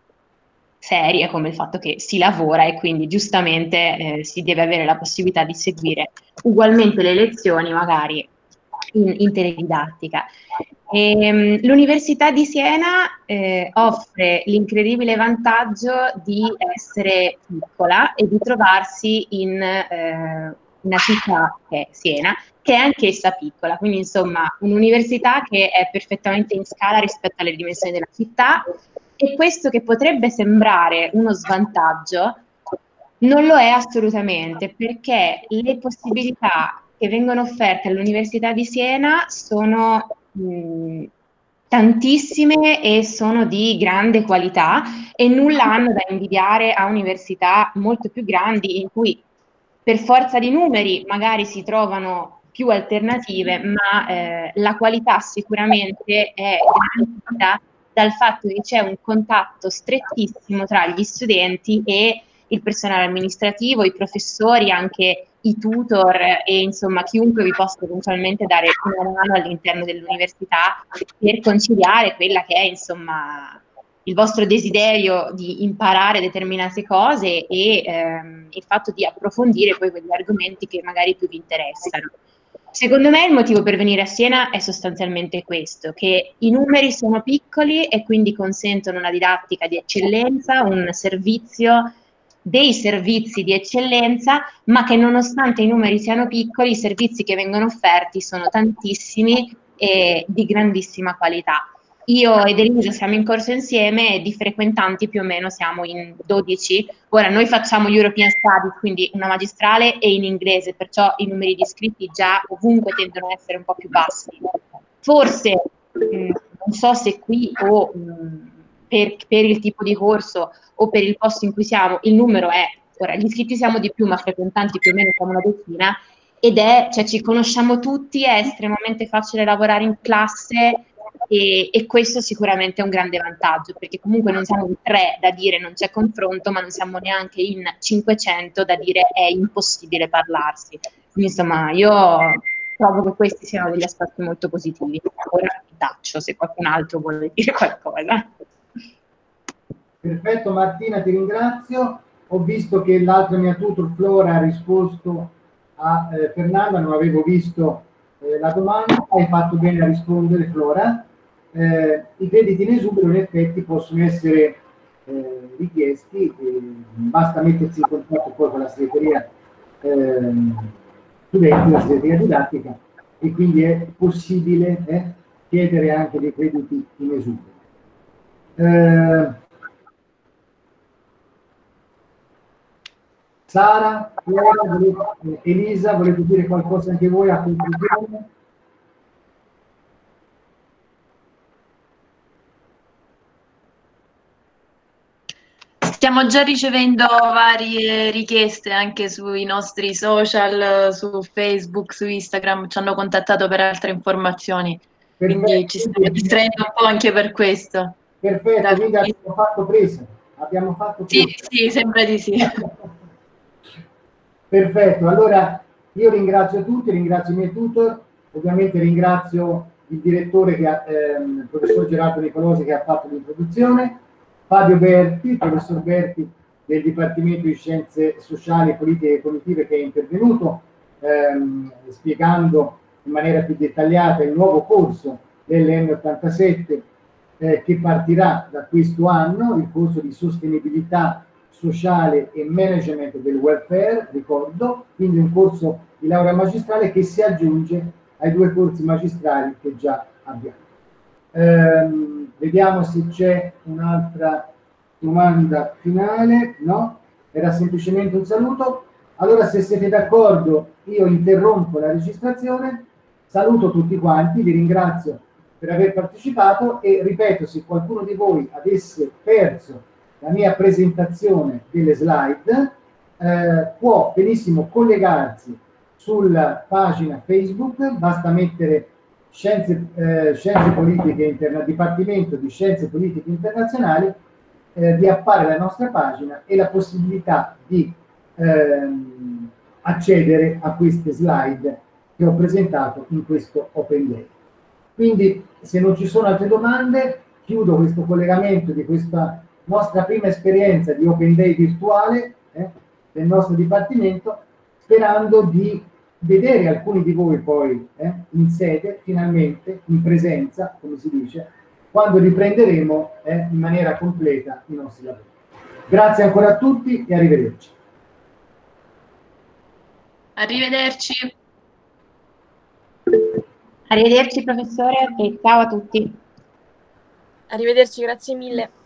serie come il fatto che si lavora e quindi giustamente eh, si deve avere la possibilità di seguire ugualmente le lezioni magari in, in teledidattica. E, l'Università di Siena eh, offre l'incredibile vantaggio di essere piccola e di trovarsi in eh, una città che è Siena, che è anch'essa piccola, quindi insomma un'università che è perfettamente in scala rispetto alle dimensioni della città. E questo, che potrebbe sembrare uno svantaggio, non lo è assolutamente, perché le possibilità che vengono offerte all'Università di Siena sono mh, tantissime e sono di grande qualità e nulla hanno da invidiare a università molto più grandi in cui per forza di numeri magari si trovano più alternative, ma eh, la qualità sicuramente è garantita dal fatto che c'è un contatto strettissimo tra gli studenti e il personale amministrativo, i professori, anche i tutor e insomma chiunque vi possa eventualmente dare una mano all'interno dell'università per conciliare quella che è insomma il vostro desiderio di imparare determinate cose e ehm, il fatto di approfondire poi quegli argomenti che magari più vi interessano. Secondo me il motivo per venire a Siena è sostanzialmente questo, che i numeri sono piccoli e quindi consentono una didattica di eccellenza, un servizio, dei servizi di eccellenza, ma che nonostante i numeri siano piccoli, i servizi che vengono offerti sono tantissimi e di grandissima qualità. io ed Elisa siamo in corso insieme e di frequentanti più o meno siamo in dodici. Ora noi facciamo European Studies, quindi una magistrale e in inglese, perciò i numeri di iscritti già ovunque tendono a essere un po' più bassi. Forse, mh, non so se qui o mh, per, per il tipo di corso o per il posto in cui siamo, il numero è, ora gli iscritti siamo di più, ma frequentanti più o meno siamo una decina, ed è, cioè ci conosciamo tutti, è estremamente facile lavorare in classe. E, e questo sicuramente è un grande vantaggio, perché comunque non siamo in tre da dire non c'è confronto, ma non siamo neanche in cinquecento da dire è impossibile parlarsi. Quindi insomma io trovo che questi siano degli aspetti molto positivi. Ora vi taccio se qualcun altro vuole dire qualcosa. Perfetto Martina, ti ringrazio. Ho visto che l'altra mia tutor Flora ha risposto a eh, Fernanda, non avevo visto eh, la domanda, hai fatto bene a rispondere Flora. Eh, I crediti in esubero in effetti possono essere eh, richiesti, eh, basta mettersi in contatto poi con la segreteria eh, studenti, la segreteria didattica, e quindi è possibile eh, chiedere anche dei crediti in esubero. Eh, Sara, Flora, volete, Elisa, volete dire qualcosa anche voi a conclusione? Stiamo già ricevendo varie richieste anche sui nostri social, su Facebook, su Instagram, ci hanno contattato per altre informazioni, Perfetto, quindi ci stiamo distraendo un po' anche per questo. Perfetto, quindi abbiamo fatto presa. Abbiamo fatto presa. Sì, sì, sembra di sì. Perfetto, allora io ringrazio tutti, ringrazio i miei tutor, ovviamente ringrazio il direttore, che ha, ehm, il professor Gerardo Nicolosi, che ha fatto l'introduzione, Fabio Berti, il professor Berti del Dipartimento di Scienze Sociali, Politiche e Cognitive, che è intervenuto ehm, spiegando in maniera più dettagliata il nuovo corso dell'N ottantasette eh, che partirà da questo anno, il corso di sostenibilità sociale e management del welfare, ricordo, quindi un corso di laurea magistrale che si aggiunge ai due corsi magistrali che già abbiamo. Ehm, vediamo se c'è un'altra domanda finale. No? Era semplicemente un saluto. Allora, se siete d'accordo, io interrompo la registrazione, saluto tutti quanti, vi ringrazio per aver partecipato e ripeto, se qualcuno di voi avesse perso la mia presentazione delle slide, eh, può benissimo collegarsi sulla pagina Facebook, basta mettere Scienze, eh, Scienze Politiche Interna, Dipartimento di Scienze Politiche Internazionali, eh, vi appare la nostra pagina e la possibilità di ehm, accedere a queste slide che ho presentato in questo Open Day. Quindi, se non ci sono altre domande, chiudo questo collegamento di questa nostra prima esperienza di Open Day virtuale eh, del nostro Dipartimento, sperando di vedere alcuni di voi poi eh, in sede, finalmente, in presenza, come si dice, quando riprenderemo eh, in maniera completa i nostri lavori. Grazie ancora a tutti e arrivederci. Arrivederci. Arrivederci professore e ciao a tutti. Arrivederci, grazie mille.